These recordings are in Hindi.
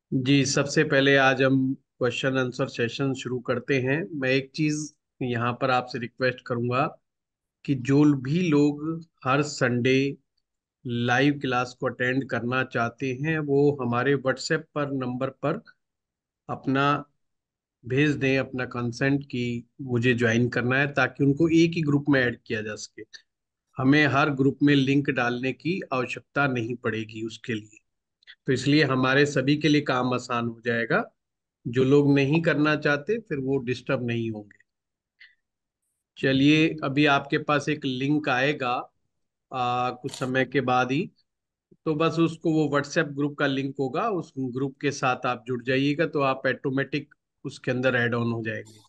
जी, सबसे पहले आज हम क्वेश्चन आंसर सेशन शुरू करते हैं। मैं एक चीज यहाँ पर आपसे रिक्वेस्ट करूंगा कि जो भी लोग हर संडे लाइव क्लास को अटेंड करना चाहते हैं वो हमारे व्हाट्सएप पर नंबर पर अपना भेज दें अपना कंसेंट कि मुझे ज्वाइन करना है, ताकि उनको एक ही ग्रुप में ऐड किया जा सके। हमें हर ग्रुप में लिंक डालने की आवश्यकता नहीं पड़ेगी उसके लिए। तो इसलिए हमारे सभी के लिए काम आसान हो जाएगा। जो लोग नहीं करना चाहते फिर वो डिस्टर्ब नहीं होंगे। चलिए, अभी आपके पास एक लिंक आएगा कुछ समय के बाद ही। तो बस उसको, वो व्हाट्सएप ग्रुप का लिंक होगा, उस ग्रुप के साथ आप जुड़ जाइएगा तो आप ऑटोमेटिक उसके अंदर ऐड ऑन हो जाएंगे।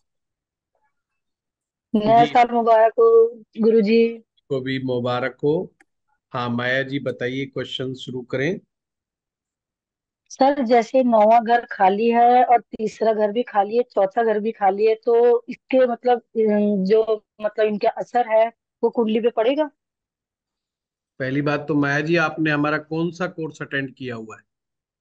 नया जी, साल मुबारक हो गुरुजी। को भी मुबारक हो। हाँ माया जी, बताइए, क्वेश्चन शुरू करें। सर, जैसे नौवां घर खाली है और तीसरा घर भी खाली है, चौथा घर भी खाली है, तो इसके मतलब जो मतलब इनका असर है वो कुंडली पे पड़ेगा? पहली बात तो माया जी, आपने हमारा कौन सा कोर्स अटेंड किया हुआ है?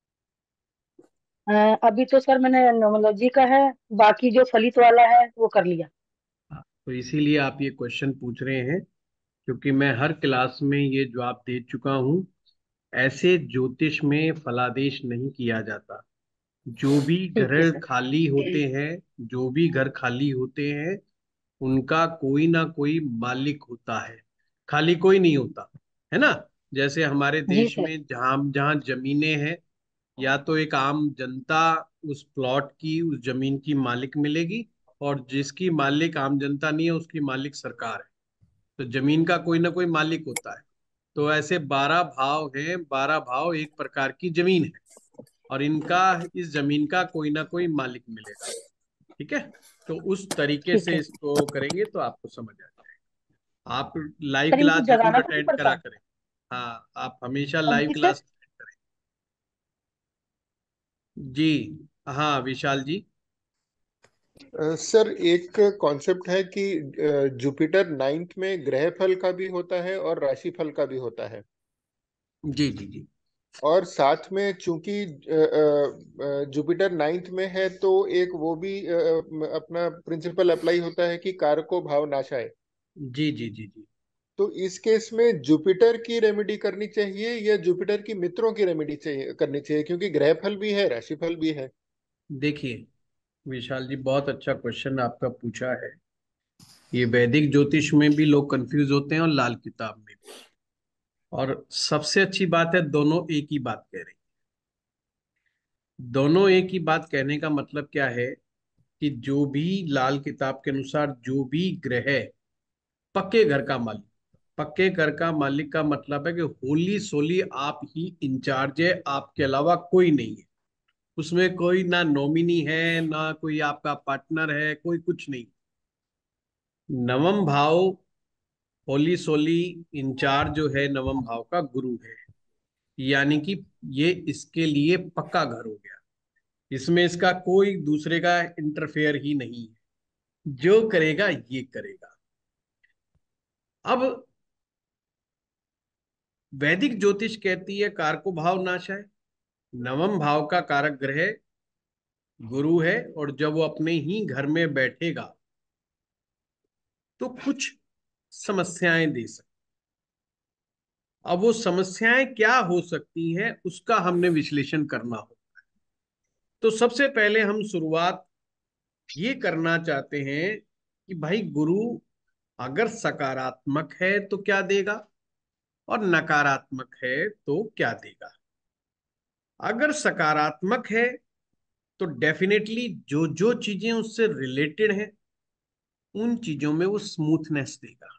अभी तो सर मैंने न्यूमरोलॉजी का है, बाकी जो फलित वाला है वो कर लिया। तो इसीलिए आप ये क्वेश्चन पूछ रहे हैं, क्योंकि मैं हर क्लास में ये जवाब दे चुका हूँ। ऐसे ज्योतिष में फलादेश नहीं किया जाता। जो भी ठीक है घर सर। खाली होते हैं, जो भी घर खाली होते हैं, उनका कोई ना कोई मालिक होता है। खाली कोई नहीं होता, है ना। जैसे हमारे जी देश सर। में जहां जहां जमीनें हैं, या तो एक आम जनता उस प्लॉट की, उस जमीन की मालिक मिलेगी, और जिसकी मालिक आम जनता नहीं है उसकी मालिक सरकार है। तो जमीन का कोई ना कोई मालिक होता है। तो ऐसे 12 भाव हैं, 12 भाव एक प्रकार की जमीन है, और इनका, इस जमीन का कोई ना कोई मालिक मिलेगा। ठीक है। तो उस तरीके ठीक से है इसको करेंगे तो आपको समझ आ जाएगा। आप लाइव सर, इनको क्लास जरूर जगाना तो नहीं अटेंड करा पड़ता? करें। हाँ, आप हमेशा हाँ लाइव जी सर। क्लास अटेंड करें। जी। हाँ विशाल जी। सर, एक कॉन्सेप्ट है कि जुपिटर नाइन्थ में ग्रह फल का भी होता है और राशि फल का भी होता है। जी जी जी। और साथ में चूंकि जुपिटर नाइन्थ में है तो एक वो भी अपना प्रिंसिपल अप्लाई होता है कि कारको भाव नाशाय। जी जी जी जी। तो इस केस में जुपिटर की रेमेडी करनी चाहिए या जुपिटर की मित्रों की रेमेडी चाहिए करनी चाहिए, क्योंकि ग्रह फल भी है राशि फल भी है। देखिए विशाल जी, बहुत अच्छा क्वेश्चन आपका पूछा है। ये वैदिक ज्योतिष में भी लोग कंफ्यूज होते हैं और लाल किताब में भी। और सबसे अच्छी बात है, दोनों एक ही बात कह रही हैं। दोनों एक ही बात कहने का मतलब क्या है कि जो भी लाल किताब के अनुसार जो भी ग्रह पक्के घर का मालिक, पक्के घर का मालिक का मतलब है कि होली सोली आप ही इंचार्ज है, आपके अलावा कोई नहीं है। उसमें कोई ना नॉमिनी है, ना कोई आपका पार्टनर है, कोई कुछ नहीं। नवम भाव होली सोली इंचार्ज जो है, नवम भाव का गुरु है। यानी कि ये इसके लिए पक्का घर हो गया। इसमें इसका कोई दूसरे का इंटरफेयर ही नहीं है। जो करेगा ये करेगा। अब वैदिक ज्योतिष कहती है कारको भाव नाश है। नवम भाव का कारक ग्रह गुरु है, और जब वो अपने ही घर में बैठेगा तो कुछ समस्याएं दे सकता। अब वो समस्याएं क्या हो सकती हैं उसका हमने विश्लेषण करना हो। तो सबसे पहले हम शुरुआत ये करना चाहते हैं कि भाई गुरु अगर सकारात्मक है तो क्या देगा, और नकारात्मक है तो क्या देगा। अगर सकारात्मक है तो डेफिनेटली जो जो चीजें उससे रिलेटेड हैं उन चीजों में वो स्मूथनेस देगा।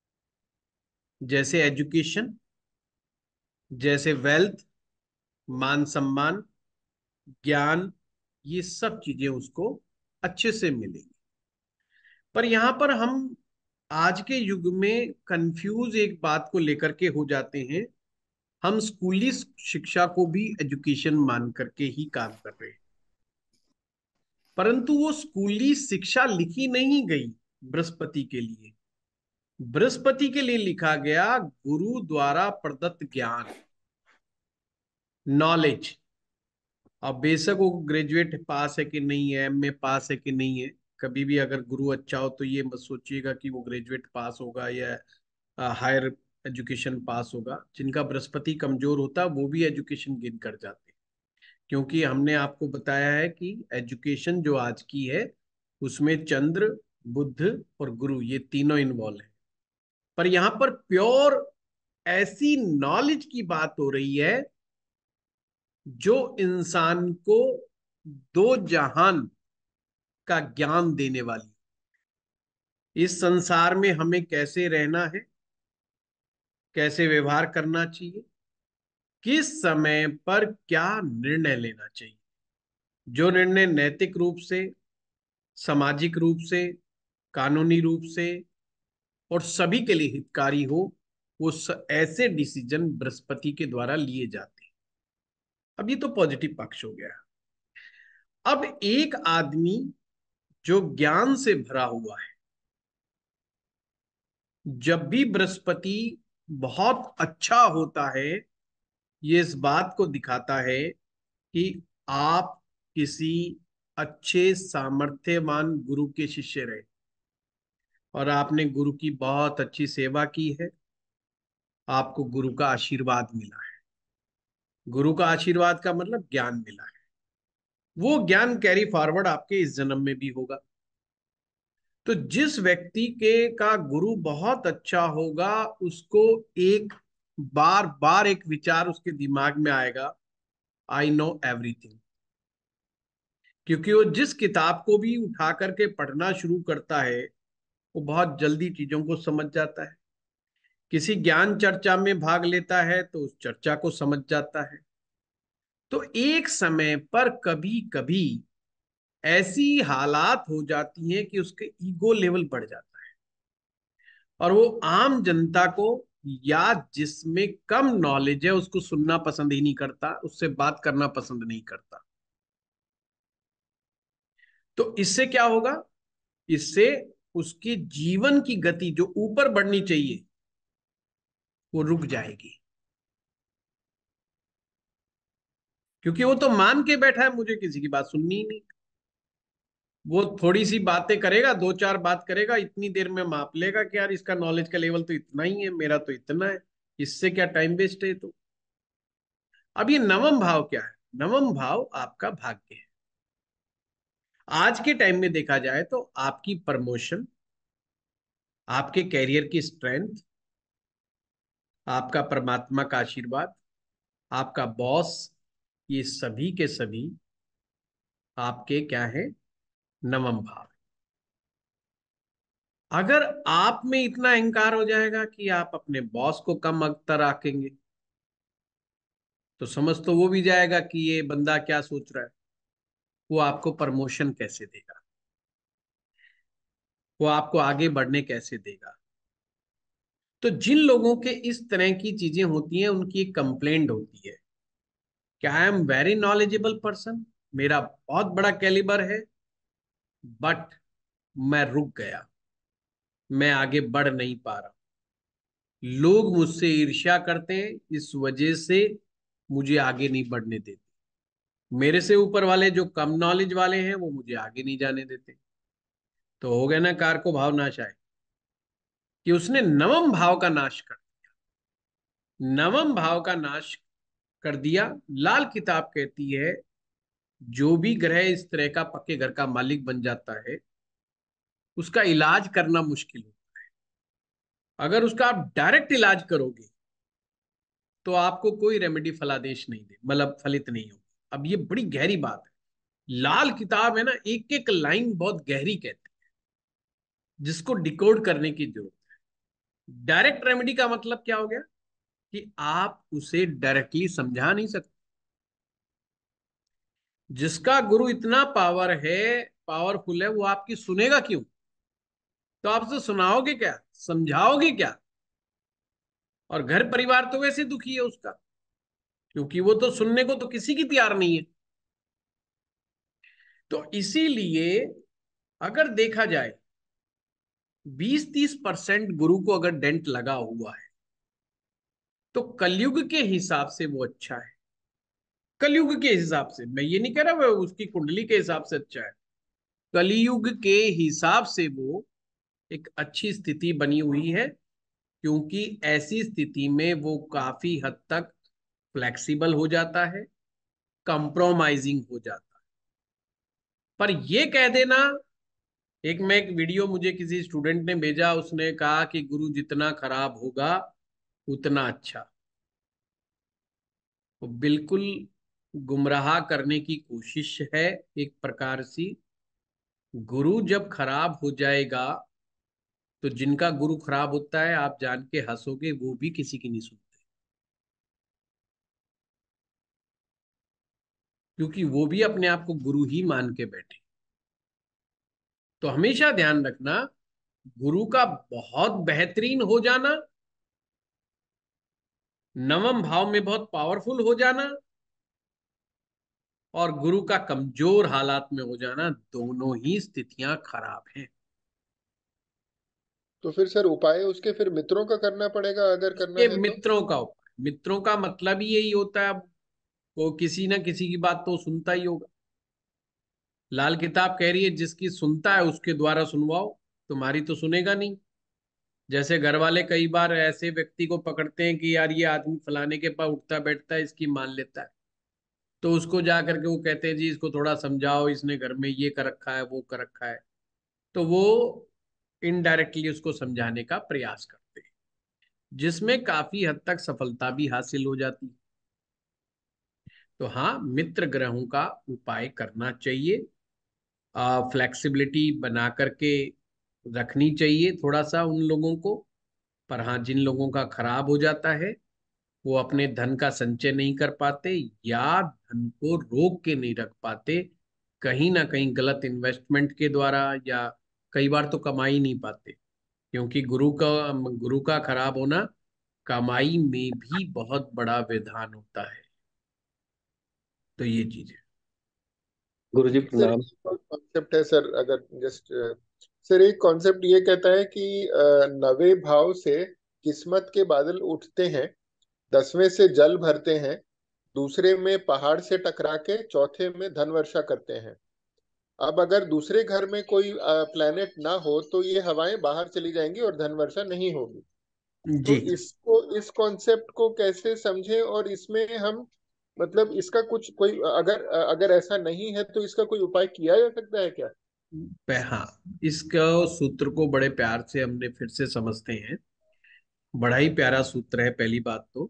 जैसे एजुकेशन, जैसे वेल्थ, मान सम्मान, ज्ञान, ये सब चीजें उसको अच्छे से मिलेंगी। पर यहां पर हम आज के युग में कंफ्यूज एक बात को लेकर के हो जाते हैं। हम स्कूली शिक्षा को भी एजुकेशन मान करके ही काम कर रहे हैं, परंतु वो स्कूली शिक्षा लिखी नहीं गई बृहस्पति के लिए। बृहस्पति के लिए लिखा गया गुरु द्वारा प्रदत्त ज्ञान, नॉलेज। अब बेशक वो ग्रेजुएट पास है कि नहीं है, एमए पास है कि नहीं है, कभी भी अगर गुरु अच्छा हो तो ये मत सोचिएगा कि वो ग्रेजुएट पास होगा या हायर एजुकेशन पास होगा। जिनका बृहस्पति कमजोर होता है वो भी एजुकेशन गेन कर जाते हैं, क्योंकि हमने आपको बताया है कि एजुकेशन जो आज की है उसमें चंद्र, बुध और गुरु ये तीनों इन्वॉल्व है। पर यहाँ पर प्योर ऐसी नॉलेज की बात हो रही है जो इंसान को दो जहान का ज्ञान देने वाली, इस संसार में हमें कैसे रहना है, कैसे व्यवहार करना चाहिए, किस समय पर क्या निर्णय लेना चाहिए। जो निर्णय नैतिक रूप से, सामाजिक रूप से, कानूनी रूप से और सभी के लिए हितकारी हो, वो ऐसे डिसीजन बृहस्पति के द्वारा लिए जाते हैं। अब ये तो पॉजिटिव पक्ष हो गया। अब एक आदमी जो ज्ञान से भरा हुआ है, जब भी बृहस्पति बहुत अच्छा होता है, ये इस बात को दिखाता है कि आप किसी अच्छे सामर्थ्यवान गुरु के शिष्य रहे और आपने गुरु की बहुत अच्छी सेवा की है, आपको गुरु का आशीर्वाद मिला है। गुरु का आशीर्वाद का मतलब ज्ञान मिला है, वो ज्ञान कैरी फॉरवर्ड आपके इस जन्म में भी होगा। तो जिस व्यक्ति के का गुरु बहुत अच्छा होगा, उसको एक बार बार एक विचार उसके दिमाग में आएगा, आई नो एवरीथिंग। क्योंकि वो जिस किताब को भी उठा करके पढ़ना शुरू करता है वो बहुत जल्दी चीजों को समझ जाता है। किसी ज्ञान चर्चा में भाग लेता है तो उस चर्चा को समझ जाता है। तो एक समय पर कभी कभी ऐसी हालात हो जाती हैं कि उसके ईगो लेवल बढ़ जाता है और वो आम जनता को या जिसमें कम नॉलेज है उसको सुनना पसंद ही नहीं करता, उससे बात करना पसंद नहीं करता। तो इससे क्या होगा? इससे उसकी जीवन की गति जो ऊपर बढ़नी चाहिए वो रुक जाएगी, क्योंकि वो तो मान के बैठा है मुझे किसी की बात सुननी ही नहीं। वो थोड़ी सी बातें करेगा, दो चार बात करेगा, इतनी देर में माप लेगा कि यार इसका नॉलेज का लेवल तो इतना ही है, मेरा तो इतना है, इससे क्या टाइम वेस्ट है। तो अब ये नवम भाव क्या है? नवम भाव आपका भाग्य है। आज के टाइम में देखा जाए तो आपकी प्रमोशन, आपके कैरियर की स्ट्रेंथ, आपका परमात्मा का आशीर्वाद, आपका बॉस, ये सभी के सभी आपके क्या है? नवम भाव। अगर आप में इतना अहंकार हो जाएगा कि आप अपने बॉस को कम अख्तर आकेंगे, तो समझ तो वो भी जाएगा कि ये बंदा क्या सोच रहा है, वो आपको प्रमोशन कैसे देगा, वो आपको आगे बढ़ने कैसे देगा। तो जिन लोगों के इस तरह की चीजें होती हैं उनकी एक कंप्लेंट होती है कि I am very knowledgeable person, मेरा बहुत बड़ा कैलिबर है, बट मैं रुक गया, मैं आगे बढ़ नहीं पा रहा, लोग मुझसे ईर्ष्या करते हैं, इस वजह से मुझे आगे नहीं बढ़ने देते, मेरे से ऊपर वाले जो कम नॉलेज वाले हैं वो मुझे आगे नहीं जाने देते। तो हो गया ना कार को भाव नाश आए, कि उसने नवम भाव का नाश कर, नवम भाव का नाश कर दिया। लाल किताब कहती है जो भी ग्रह इस तरह का पक्के घर का मालिक बन जाता है उसका इलाज करना मुश्किल हो। अगर उसका आप डायरेक्ट इलाज करोगे तो आपको कोई रेमेडी फलादेश नहीं दे, मतलब फलित नहीं होगी। अब ये बड़ी गहरी बात है, लाल किताब है ना, एक एक लाइन बहुत गहरी कहती है, जिसको डिकोड करने की जरूरत है। डायरेक्ट रेमेडी का मतलब क्या हो गया कि आप उसे डायरेक्टली समझा नहीं सकते। जिसका गुरु इतना पावरफुल है, वो आपकी सुनेगा क्यों? तो आप उसे सुनाओगे क्या, समझाओगे क्या? और घर परिवार तो वैसे दुखी है उसका, क्योंकि वो तो सुनने को तो किसी की तैयार नहीं है। तो इसीलिए अगर देखा जाए 20-30% गुरु को अगर डेंट लगा हुआ है तो कलयुग के हिसाब से वो अच्छा है। कलयुग के हिसाब से, मैं ये नहीं कह रहा वो उसकी कुंडली के हिसाब से अच्छा है, कलयुग के हिसाब से वो एक अच्छी स्थिति बनी हुई है, क्योंकि ऐसी स्थिति में वो काफी हद तक फ्लेक्सिबल हो जाता है, कंप्रोमाइजिंग हो जाता है। पर ये कह देना, एक वीडियो मुझे किसी स्टूडेंट ने भेजा, उसने कहा कि गुरु जितना खराब होगा उतना अच्छा। वो बिल्कुल गुमराह करने की कोशिश है एक प्रकार सी। गुरु जब खराब हो जाएगा तो जिनका गुरु खराब होता है, आप जान के हंसोगे, वो भी किसी की नहीं सुनते, क्योंकि वो भी अपने आप को गुरु ही मान के बैठे। तो हमेशा ध्यान रखना, गुरु का बहुत बेहतरीन हो जाना, नवम भाव में बहुत पावरफुल हो जाना, और गुरु का कमजोर हालात में हो जाना, दोनों ही स्थितियां खराब हैं। तो फिर सर उपाय उसके फिर मित्रों का करना पड़ेगा अगर करना ये है तो? मित्रों का उपाय, मित्रों का मतलब ही यही होता है, वो किसी ना किसी की बात तो सुनता ही होगा। लाल किताब कह रही है जिसकी सुनता है उसके द्वारा सुनवाओ, तुम्हारी तो सुनेगा नहीं। जैसे घर वाले कई बार ऐसे व्यक्ति को पकड़ते हैं कि यार ये आदमी फलाने के पास उठता बैठता है, इसकी मान लेता है, तो उसको जा करके वो कहते हैं जी इसको थोड़ा समझाओ, इसने घर में ये कर रखा है वो कर रखा है। तो वो इनडायरेक्टली उसको समझाने का प्रयास करते हैं, जिसमें काफी हद तक सफलता भी हासिल हो जाती है। तो हाँ, मित्र ग्रहों का उपाय करना चाहिए, फ्लेक्सिबिलिटी बना करके रखनी चाहिए थोड़ा सा उन लोगों को। पर हाँ, जिन लोगों का खराब हो जाता है, वो अपने धन का संचय नहीं कर पाते या धन को रोक के नहीं रख पाते, कहीं ना कहीं गलत इन्वेस्टमेंट के द्वारा, या कई बार तो कमा ही नहीं पाते, क्योंकि गुरु का खराब होना कमाई में भी बहुत बड़ा विधान होता है। तो ये चीज है। गुरुजी सर प्रणाम। कॉन्सेप्ट है सर, अगर जस्ट सर एक कॉन्सेप्ट ये कहता है कि नवे भाव से किस्मत के बादल उठते हैं, 10वें से जल भरते हैं, दूसरे में पहाड़ से टकरा के चौथे में धन वर्षा करते हैं। अब अगर दूसरे घर में कोई प्लेनेट ना हो तो ये हवाएं बाहर चली जाएंगी और धन वर्षा नहीं होगी। जी, तो इसको, इस कॉन्सेप्ट को कैसे समझें, और इसमें हम मतलब इसका कुछ कोई अगर अगर ऐसा नहीं है तो इसका कोई उपाय किया जा सकता है क्या? हाँ, इसका सूत्र को बड़े प्यार से हमने फिर से समझते हैं। बड़ा ही प्यारा सूत्र है। पहली बात तो,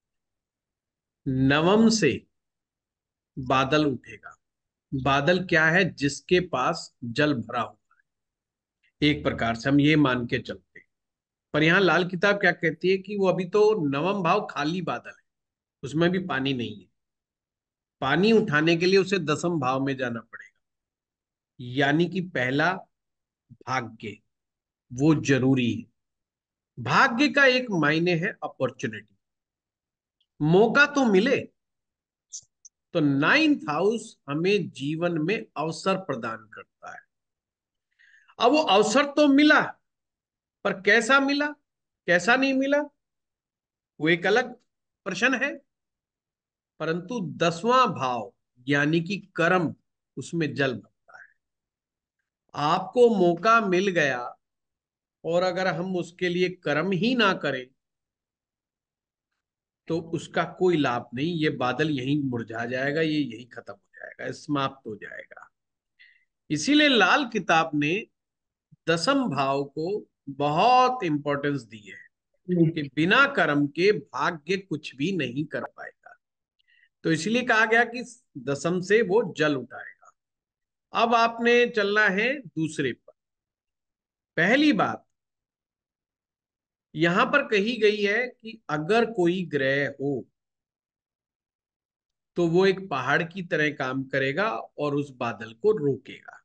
नवम से बादल उठेगा। बादल क्या है? जिसके पास जल भरा हुआ है, एक प्रकार से हम ये मान के चलते हैं। पर यहाँ लाल किताब क्या कहती है कि वो अभी तो नवम भाव खाली बादल है, उसमें भी पानी नहीं है। पानी उठाने के लिए उसे दसम भाव में जाना पड़ेगा, यानी कि पहला भाग्य, वो जरूरी है। भाग्य का एक मायने है अपॉर्चुनिटी, मौका तो मिले। तो नाइन्थ हाउस हमें जीवन में अवसर प्रदान करता है। अब वो अवसर तो मिला, पर कैसा मिला, कैसा नहीं मिला, वो एक अलग प्रश्न है। परंतु 10वां भाव यानी कि कर्म, उसमें जल भरता है। आपको मौका मिल गया, और अगर हम उसके लिए कर्म ही ना करें तो उसका कोई लाभ नहीं। ये बादल यहीं मुरझा जाएगा, ये यहीं खत्म हो जाएगा, समाप्त हो जाएगा। इसीलिए लाल किताब ने दसम भाव को बहुत इंपॉर्टेंस दी है कि बिना कर्म के भाग्य कुछ भी नहीं कर पाएगा। तो इसलिए कहा गया कि दसम से वो जल उठाएगा। अब आपने चलना है दूसरे पर। पहली बात यहां पर कही गई है कि अगर कोई ग्रह हो तो वो एक पहाड़ की तरह काम करेगा और उस बादल को रोकेगा।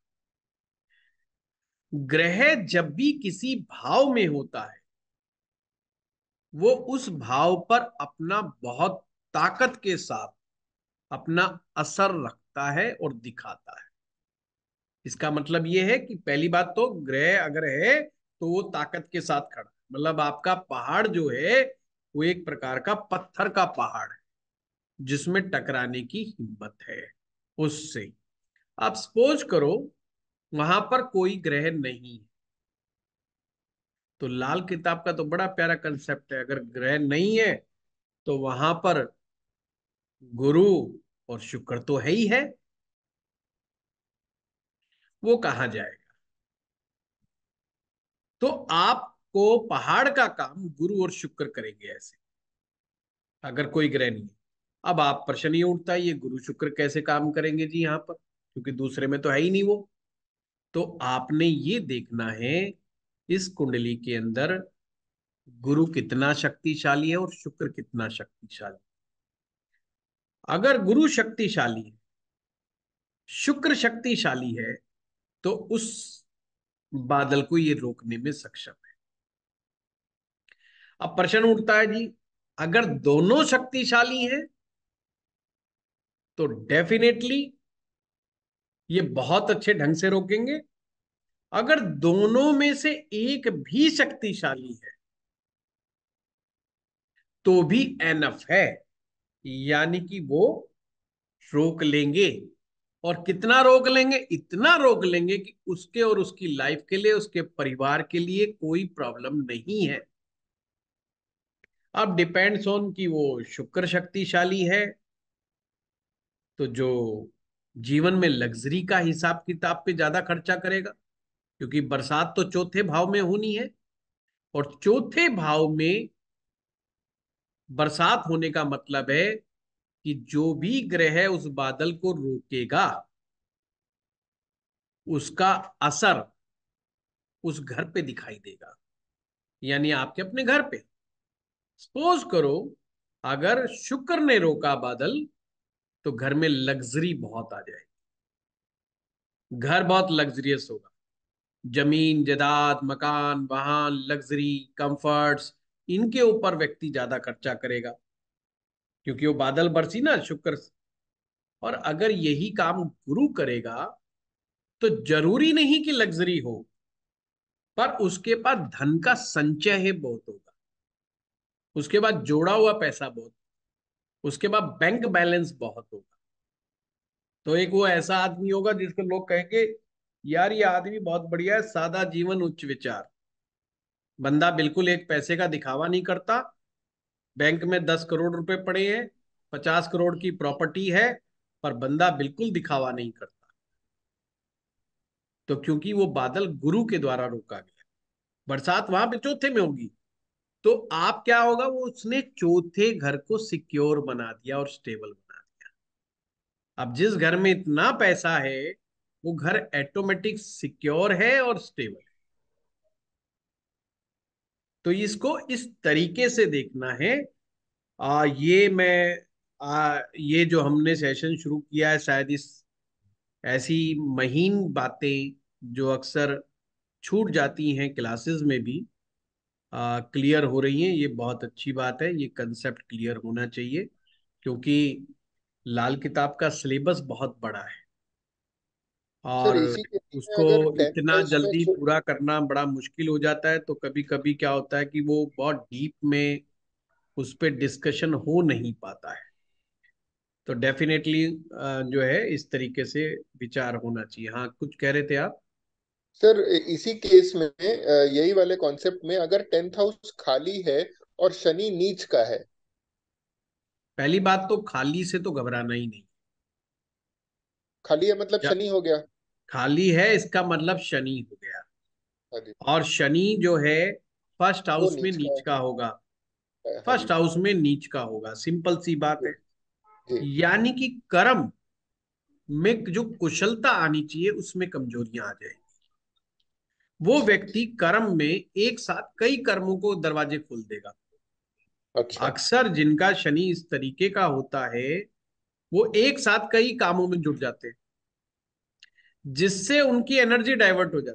ग्रह जब भी किसी भाव में होता है, वो उस भाव पर अपना बहुत ताकत के साथ अपना असर रखता है और दिखाता है। इसका मतलब ये है कि पहली बात तो, ग्रह अगर है तो वो ताकत के साथ खड़ा है। मतलब आपका पहाड़ जो है वो एक प्रकार का पत्थर का पहाड़ है, जिसमें टकराने की हिम्मत है उससे। आप सपोज करो वहां पर कोई ग्रह नहीं है, तो लाल किताब का तो बड़ा प्यारा कंसेप्ट है। अगर ग्रह नहीं है तो वहां पर गुरु और शुक्र तो है ही है, वो कहाँ जाएगा? तो आपको पहाड़ का काम गुरु और शुक्र करेंगे ऐसे, अगर कोई ग्रह नहीं है। अब आप प्रश्न ये उठता है, ये गुरु शुक्र कैसे काम करेंगे जी यहाँ पर, क्योंकि दूसरे में तो है ही नहीं वो। तो आपने ये देखना है इस कुंडली के अंदर गुरु कितना शक्तिशाली है और शुक्र कितना शक्तिशाली। अगर गुरु शक्तिशाली है, शुक्र शक्तिशाली है, तो उस बादल को ये रोकने में सक्षम है। अब प्रश्न उठता है जी, अगर दोनों शक्तिशाली हैं तो डेफिनेटली ये बहुत अच्छे ढंग से रोकेंगे। अगर दोनों में से एक भी शक्तिशाली है तो भी एनफ है, यानी कि वो रोक लेंगे। और कितना रोक लेंगे? इतना रोक लेंगे कि उसके और उसकी लाइफ के लिए, उसके परिवार के लिए कोई प्रॉब्लम नहीं है। अब डिपेंड्स ऑन कि वो शुक्र शक्तिशाली है तो जो जीवन में लग्जरी का हिसाब किताब पे ज्यादा खर्चा करेगा, क्योंकि बरसात तो चौथे भाव में होनी है, और चौथे भाव में बरसात होने का मतलब है कि जो भी ग्रह उस बादल को रोकेगा उसका असर उस घर पे दिखाई देगा, यानी आपके अपने घर पे। सपोज करो अगर शुक्र ने रोका बादल तो घर में लग्जरी बहुत आ जाएगी, घर बहुत लग्जरियस होगा, जमीन जायदाद मकान वाहन लग्जरी कंफर्ट्स, इनके ऊपर व्यक्ति ज्यादा खर्चा करेगा क्योंकि वो बादल बरसी ना शुक्र से। और अगर यही काम गुरु करेगा तो जरूरी नहीं कि लग्जरी हो, पर उसके पास धन का संचय है बहुत होगा, उसके बाद जोड़ा हुआ पैसा बहुत, उसके बाद बैंक बैलेंस बहुत होगा। तो एक वो ऐसा आदमी होगा जिसको लोग कहेंगे यार ये आदमी बहुत बढ़िया है, सादा जीवन उच्च विचार। बंदा बिल्कुल एक पैसे का दिखावा नहीं करता, बैंक में 10 करोड़ रुपए पड़े हैं, 50 करोड़ की प्रॉपर्टी है, पर बंदा बिल्कुल दिखावा नहीं करता। तो क्योंकि वो बादल गुरु के द्वारा रोका गया, बरसात वहां पे चौथे में होगी, तो आप क्या होगा, वो उसने चौथे घर को सिक्योर बना दिया और स्टेबल बना दिया। अब जिस घर में इतना पैसा है वो घर ऑटोमेटिक सिक्योर है और स्टेबल है। तो इसको इस तरीके से देखना है। ये मैं ये जो हमने सेशन शुरू किया है, शायद इस ऐसी महीन बातें जो अक्सर छूट जाती हैं क्लासेस में भी क्लियर हो रही हैं। ये बहुत अच्छी बात है, ये कंसेप्ट क्लियर होना चाहिए, क्योंकि लाल किताब का सिलेबस बहुत बड़ा है सर और इसी केस में उसको अगर टेंथ इतना हाउस में जल्दी पूरा करना बड़ा मुश्किल हो जाता है। तो कभी कभी क्या होता है कि वो बहुत डीप में उस पर डिस्कशन हो नहीं पाता है। तो डेफिनेटली जो है इस तरीके से विचार होना चाहिए। हाँ, कुछ कह रहे थे आप? सर इसी केस में यही वाले कॉन्सेप्ट में अगर टेंथ हाउस खाली है और शनि नीच का है। पहली बात तो खाली से तो घबराना ही नहीं। खाली है मतलब जब शनि हो गया। खाली है इसका मतलब शनि हो गया, हाँ जी। और शनि जो है फर्स्ट वो हाउस में नीच का नीच का होगा। है। हाँ जी। फर्स्ट हाउस में नीच का होगा, सिंपल सी बात जी है। जी। यानी कि कर्म में जो कुशलता आनी चाहिए उसमें कमजोरियां आ जाएंगी। वो व्यक्ति कर्म में एक साथ कई कर्मों को दरवाजे खोल देगा। अच्छा। अक्सर जिनका शनि इस तरीके का होता है वो एक साथ कई कामों में जुट जाते हैं, जिससे उनकी एनर्जी डाइवर्ट हो जाती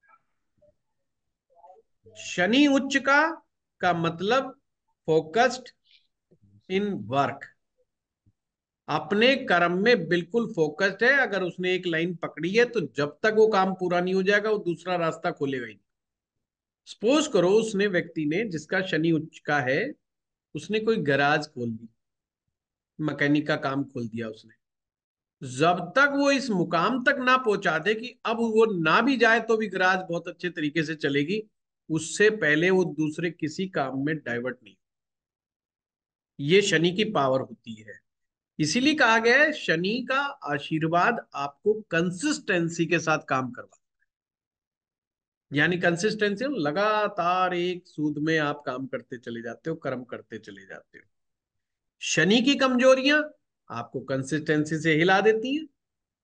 है। शनि उच्च का मतलब फोकस्ड इन वर्क, अपने कर्म में बिल्कुल फोकस्ड है। अगर उसने एक लाइन पकड़ी है तो जब तक वो काम पूरा नहीं हो जाएगा वो दूसरा रास्ता खोलेगा ही नहीं। सपोज करो उसने व्यक्ति ने जिसका शनि उच्च का है, उसने कोई गैराज खोल दी, मैकेनिक का काम खोल दिया उसने। जब तक वो इस मुकाम तक ना पहुंचा दे कि अब वो ना भी जाए तो भी गैराज बहुत अच्छे तरीके से चलेगी, उससे पहले वो दूसरे किसी काम में डाइवर्ट नहीं। ये शनि की पावर होती है। इसीलिए कहा गया है शनि का आशीर्वाद आपको कंसिस्टेंसी के साथ काम करवा, यानी कंसिस्टेंसी लगातार एक सूद में आप काम करते चले जाते हो, कर्म करते चले जाते हो। शनि की कमजोरियां आपको कंसिस्टेंसी से हिला देती हैं।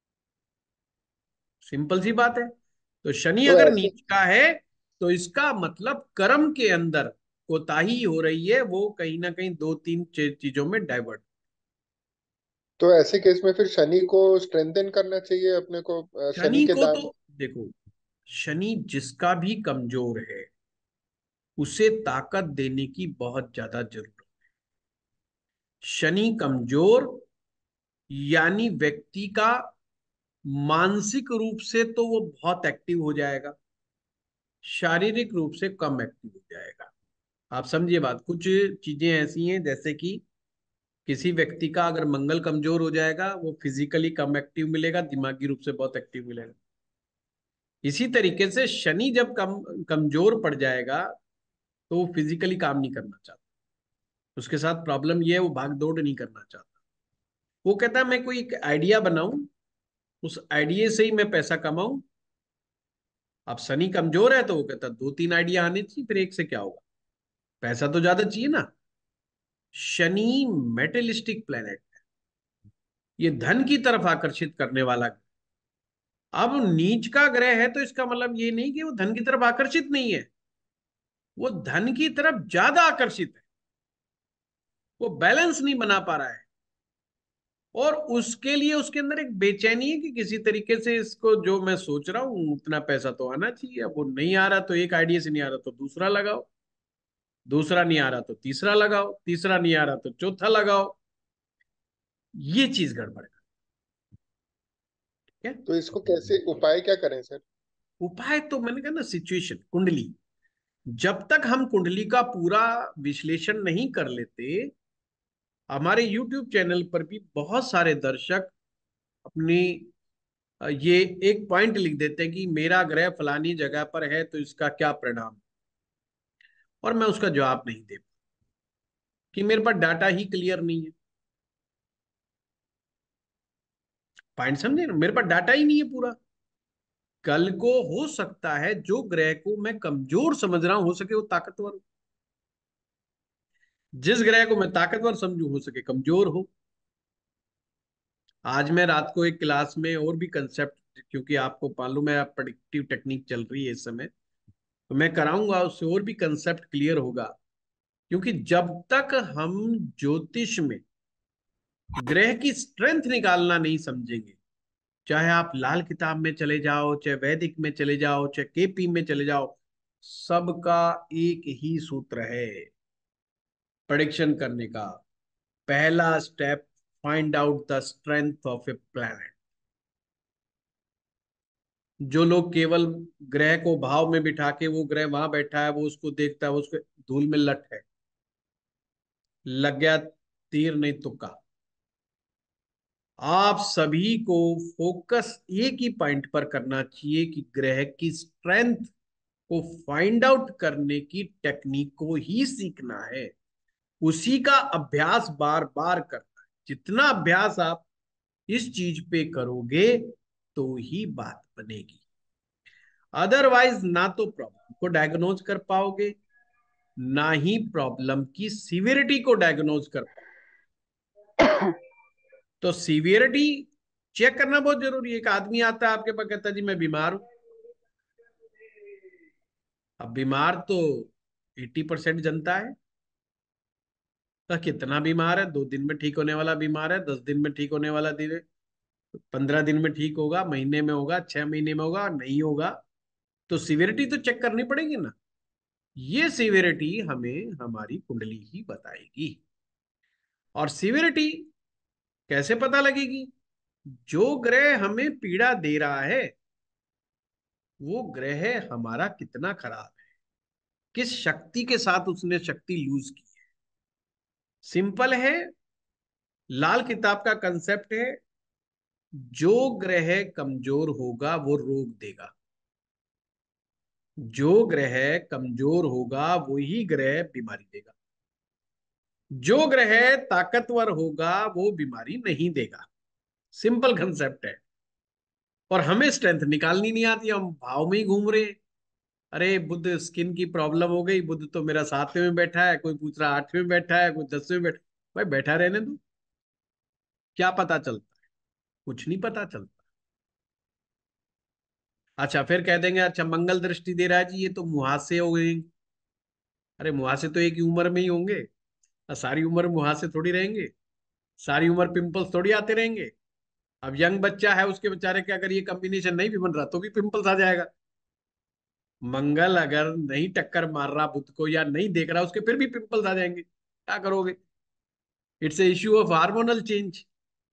सिंपल सी बात है। तो शनि तो अगर ऐसे नीच का है तो इसका मतलब कर्म के अंदर कोताही हो रही है, वो कहीं ना कहीं दो तीन चीजों में डाइवर्ट। तो ऐसे केस में फिर शनि को स्ट्रेंथन करना चाहिए अपने को, शनि शनि के को दान। तो देखो, शनि जिसका भी कमजोर है उसे ताकत देने की बहुत ज्यादा जरूरत। शनि कमजोर यानी व्यक्ति का मानसिक रूप से तो वो बहुत एक्टिव हो जाएगा, शारीरिक रूप से कम एक्टिव हो जाएगा। आप समझिए बात, कुछ चीजें ऐसी हैं जैसे कि किसी व्यक्ति का अगर मंगल कमजोर हो जाएगा, वो फिजिकली कम एक्टिव मिलेगा, दिमागी रूप से बहुत एक्टिव मिलेगा। इसी तरीके से शनि जब कमजोर पड़ जाएगा तो वो फिजिकली काम नहीं करना चाहता। उसके साथ प्रॉब्लम ये है, वो भाग दौड़ नहीं करना चाहता। वो कहता है मैं कोई एक आइडिया बनाऊं, उस आइडिया से ही मैं पैसा कमाऊं। अब शनि कमजोर है तो वो कहता है दो तीन आइडिया आने चाहिए, फिर एक से क्या होगा, पैसा तो ज्यादा चाहिए ना। शनि मेटेलिस्टिक प्लेनेट, ये धन की तरफ आकर्षित करने वाला। अब नीच का ग्रह है तो इसका मतलब ये नहीं कि वो धन की तरफ आकर्षित नहीं है, वो धन की तरफ ज्यादा आकर्षित है। वो बैलेंस नहीं बना पा रहा है, और उसके लिए उसके अंदर एक बेचैनी है कि किसी तरीके से इसको जो मैं सोच रहा हूं उतना पैसा तो आना चाहिए। अब वो नहीं आ रहा तो एक आइडिया से नहीं आ रहा तो दूसरा लगाओ, दूसरा नहीं आ रहा तो तीसरा लगाओ, तीसरा नहीं आ रहा तो चौथा लगाओ। ये चीज गड़बड़ है। ठीक है। तो इसको कैसे, उपाय क्या करें सर? उपाय तो मैंने कहा ना, सिचुएशन कुंडली, जब तक हम कुंडली का पूरा विश्लेषण नहीं कर लेते। हमारे YouTube चैनल पर भी बहुत सारे दर्शक अपनी ये एक पॉइंट लिख देते हैं कि मेरा ग्रह फलानी जगह पर है तो इसका क्या परिणाम, और मैं उसका जवाब नहीं दे पाता कि मेरे पास डाटा ही क्लियर नहीं है। पॉइंट समझे ना, मेरे पास डाटा ही नहीं है पूरा। कल को हो सकता है जो ग्रह को मैं कमजोर समझ रहा हूं हो सके वो ताकतवर हो, जिस ग्रह को मैं ताकतवर समझू हो सके कमजोर हो। आज मैं रात को एक क्लास में और भी कंसेप्ट, क्योंकि आपको मालूम है आप प्रेडिक्टिव टेक्निक चल रही है इस समय, तो मैं कराऊंगा, उससे और भी कंसेप्ट क्लियर होगा। क्योंकि जब तक हम ज्योतिष में ग्रह की स्ट्रेंथ निकालना नहीं समझेंगे, चाहे आप लाल किताब में चले जाओ, चाहे वैदिक में चले जाओ, चाहे केपी में चले जाओ, सबका एक ही सूत्र है प्रेडिक्शन करने का। पहला step, find out the strength of a planet. जो लोग केवल ग्रह को भाव में बिठा के वो ग्रह वहां बैठा है वो उसको देखता है, वो उसके धूल में लट है, लग गया तीर नहीं तुक्का। आप सभी को फोकस एक ही पॉइंट पर करना चाहिए कि ग्रह की स्ट्रेंथ को फाइंड आउट करने की टेक्निक को ही सीखना है, उसी का अभ्यास बार बार करना है। जितना अभ्यास आप इस चीज पे करोगे तो ही बात बनेगी। अदरवाइज ना तो प्रॉब्लम को डायग्नोज कर पाओगे, ना ही प्रॉब्लम की सीवियरिटी को डायग्नोज कर पाओगे। तो सीवियरिटी चेक करना बहुत जरूरी है। एक आदमी आता है आपके पास, कहता है जी मैं बीमार हूं। अब बीमार तो 80% जनता है। तो कितना बीमार है, 2 दिन में ठीक होने वाला बीमार है, 10 दिन में ठीक होने वाला, धीरे 15 दिन में ठीक होगा, महीने में होगा, 6 महीने में होगा, नहीं होगा। तो सीवियरिटी तो चेक करनी पड़ेगी ना। ये सीवियरिटी हमें हमारी कुंडली ही बताएगी। और सीवियरिटी कैसे पता लगेगी? जो ग्रह हमें पीड़ा दे रहा है वो ग्रह हमारा कितना खराब है, किस शक्ति के साथ उसने शक्ति यूज की है। सिंपल है, लाल किताब का कंसेप्ट है, जो ग्रह कमजोर होगा वो रोग देगा, जो ग्रह कमजोर होगा वही ग्रह बीमारी देगा, जो ग्रह ताकतवर होगा वो बीमारी नहीं देगा। सिंपल कंसेप्ट है। और हमें स्ट्रेंथ निकालनी नहीं आती, हम भाव में ही घूम रहे हैं। अरे बुध स्किन की प्रॉब्लम हो गई, बुध तो मेरा 7वें में बैठा है, कोई पूछ रहा 8वें में बैठा है, कोई 10वें में बैठा। भाई बैठा रहने दो, क्या पता चलता है? कुछ नहीं पता चलता। अच्छा फिर कह देंगे अच्छा मंगल दृष्टि दे रहा है जी, ये तो मुहासे हो गए। अरे मुहासे तो एक ही उम्र में ही होंगे, और सारी उम्र मुहासे थोड़ी रहेंगे, सारी उम्र पिंपल्स थोड़ी आते रहेंगे। अब यंग बच्चा है, उसके बेचारे के अगर ये कॉम्बिनेशन नहीं भी बन रहा तो भी पिंपल्स आ जाएगा। मंगल अगर नहीं टक्कर मार रहा बुध को या नहीं देख रहा उसके, फिर भी पिंपल्स आ जाएंगे, क्या करोगे? It's a issue of hormonal change.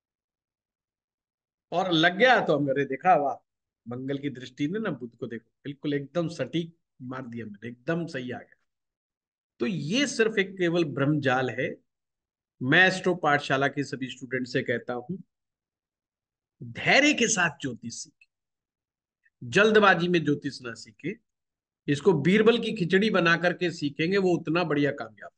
और लग गया तो हमने देखा, वाह, मंगल की दृष्टि ने ना बुध को देखो बिल्कुल एकदम सटीक मार दिया, मैंने एकदम सही आ गया। तो ये सिर्फ एक केवल भ्रमजाल है। मैं एस्ट्रो पाठशाला के सभी स्टूडेंट से कहता हूं, धैर्य के साथ ज्योतिष सीखे, जल्दबाजी में ज्योतिष ना सीखे। इसको बीरबल की खिचड़ी बना करके सीखेंगे वो उतना बढ़िया कामयाब।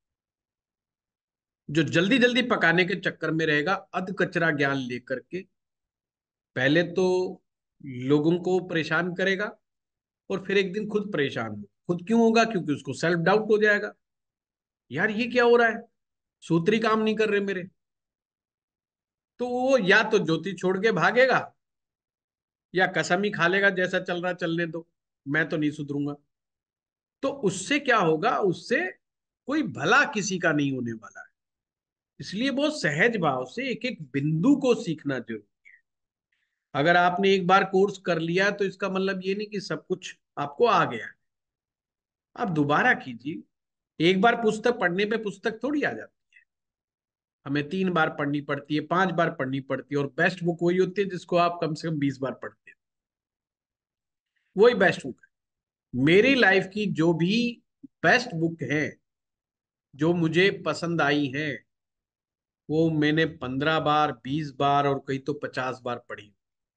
जो जल्दी जल्दी पकाने के चक्कर में रहेगा, अध कचरा ज्ञान लेकर के पहले तो लोगों को परेशान करेगा, और फिर एक दिन खुद परेशान हो। खुद क्यों होगा? क्योंकि उसको सेल्फ डाउट हो जाएगा, यार ये क्या हो रहा है, सूत्र ही काम नहीं कर रहे मेरे। तो वो या तो ज्योति छोड़ के भागेगा, या कसम ही खा लेगा जैसा चल रहा चलने दो, मैं तो नहीं सुधरूंगा। तो उससे क्या होगा? उससे कोई भला किसी का नहीं होने वाला है। इसलिए बहुत सहज भाव से एक एक बिंदु को सीखना जरूरी। अगर आपने एक बार कोर्स कर लिया तो इसका मतलब ये नहीं कि सब कुछ आपको आ गया है। आप दोबारा कीजिए। एक बार पुस्तक पढ़ने पे पुस्तक थोड़ी आ जाती। हमें 3 बार पढ़नी पड़ती है, 5 बार पढ़नी पड़ती है, और बेस्ट बुक वही होती है जिसको आप कम से कम 20 बार पढ़ते हैं, वही बेस्ट बुक है। मेरी लाइफ की जो भी बेस्ट बुक है, जो मुझे पसंद आई है, वो मैंने 15 बार, 20 बार और कई तो 50 बार पढ़ी।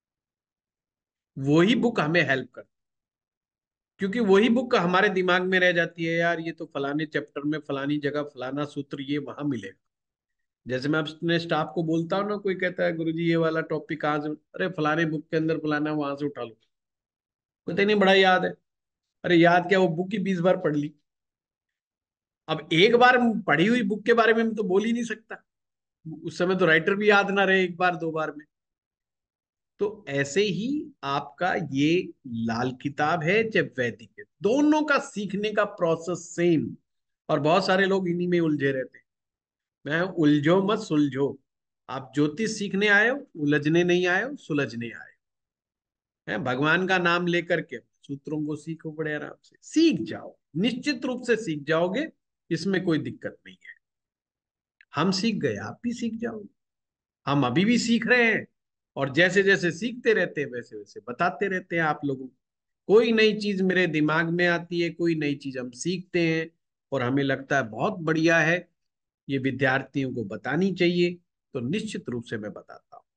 वही बुक हमें हेल्प करती, क्योंकि वही बुक हमारे दिमाग में रह जाती है, यार ये तो फलाने चैप्टर में फलानी जगह फलाना सूत्र ये वहां मिलेगा। जैसे मैं अपने स्टाफ को बोलता हूँ ना, कोई कहता है गुरुजी ये वाला टॉपिक कहाँ से, अरे फलाने बुक के अंदर फलाना, वहां से उठा लो। कहते नहीं बड़ा याद है। अरे याद क्या, वो बुक ही 20 बार पढ़ ली। अब एक बार पढ़ी हुई बुक के बारे में मैं तो बोल ही नहीं सकता, उस समय तो राइटर भी याद ना रहे एक बार 2 बार में। तो ऐसे ही आपका ये लाल किताब है चाहे वैदिक है, दोनों का सीखने का प्रोसेस सेम। और बहुत सारे लोग इन्हीं में उलझे रहते हैं। मैं उलझो मत सुलझो। आप ज्योतिष सीखने आए हो, उलझने नहीं आए हो, सुलझने आए हो। हैं, भगवान का नाम लेकर के सूत्रों को सीखो, बड़े आराम से सीख जाओ, निश्चित रूप से सीख जाओगे। इसमें कोई दिक्कत नहीं है। हम सीख गए, आप भी सीख जाओगे। हम अभी भी सीख रहे हैं, और जैसे जैसे सीखते रहते हैं वैसे वैसे बताते रहते हैं आप लोगों को। कोई नई चीज मेरे दिमाग में आती है, कोई नई चीज हम सीखते हैं, और हमें लगता है बहुत बढ़िया है, ये विद्यार्थियों को बतानी चाहिए, तो निश्चित रूप से मैं बताता हूँ।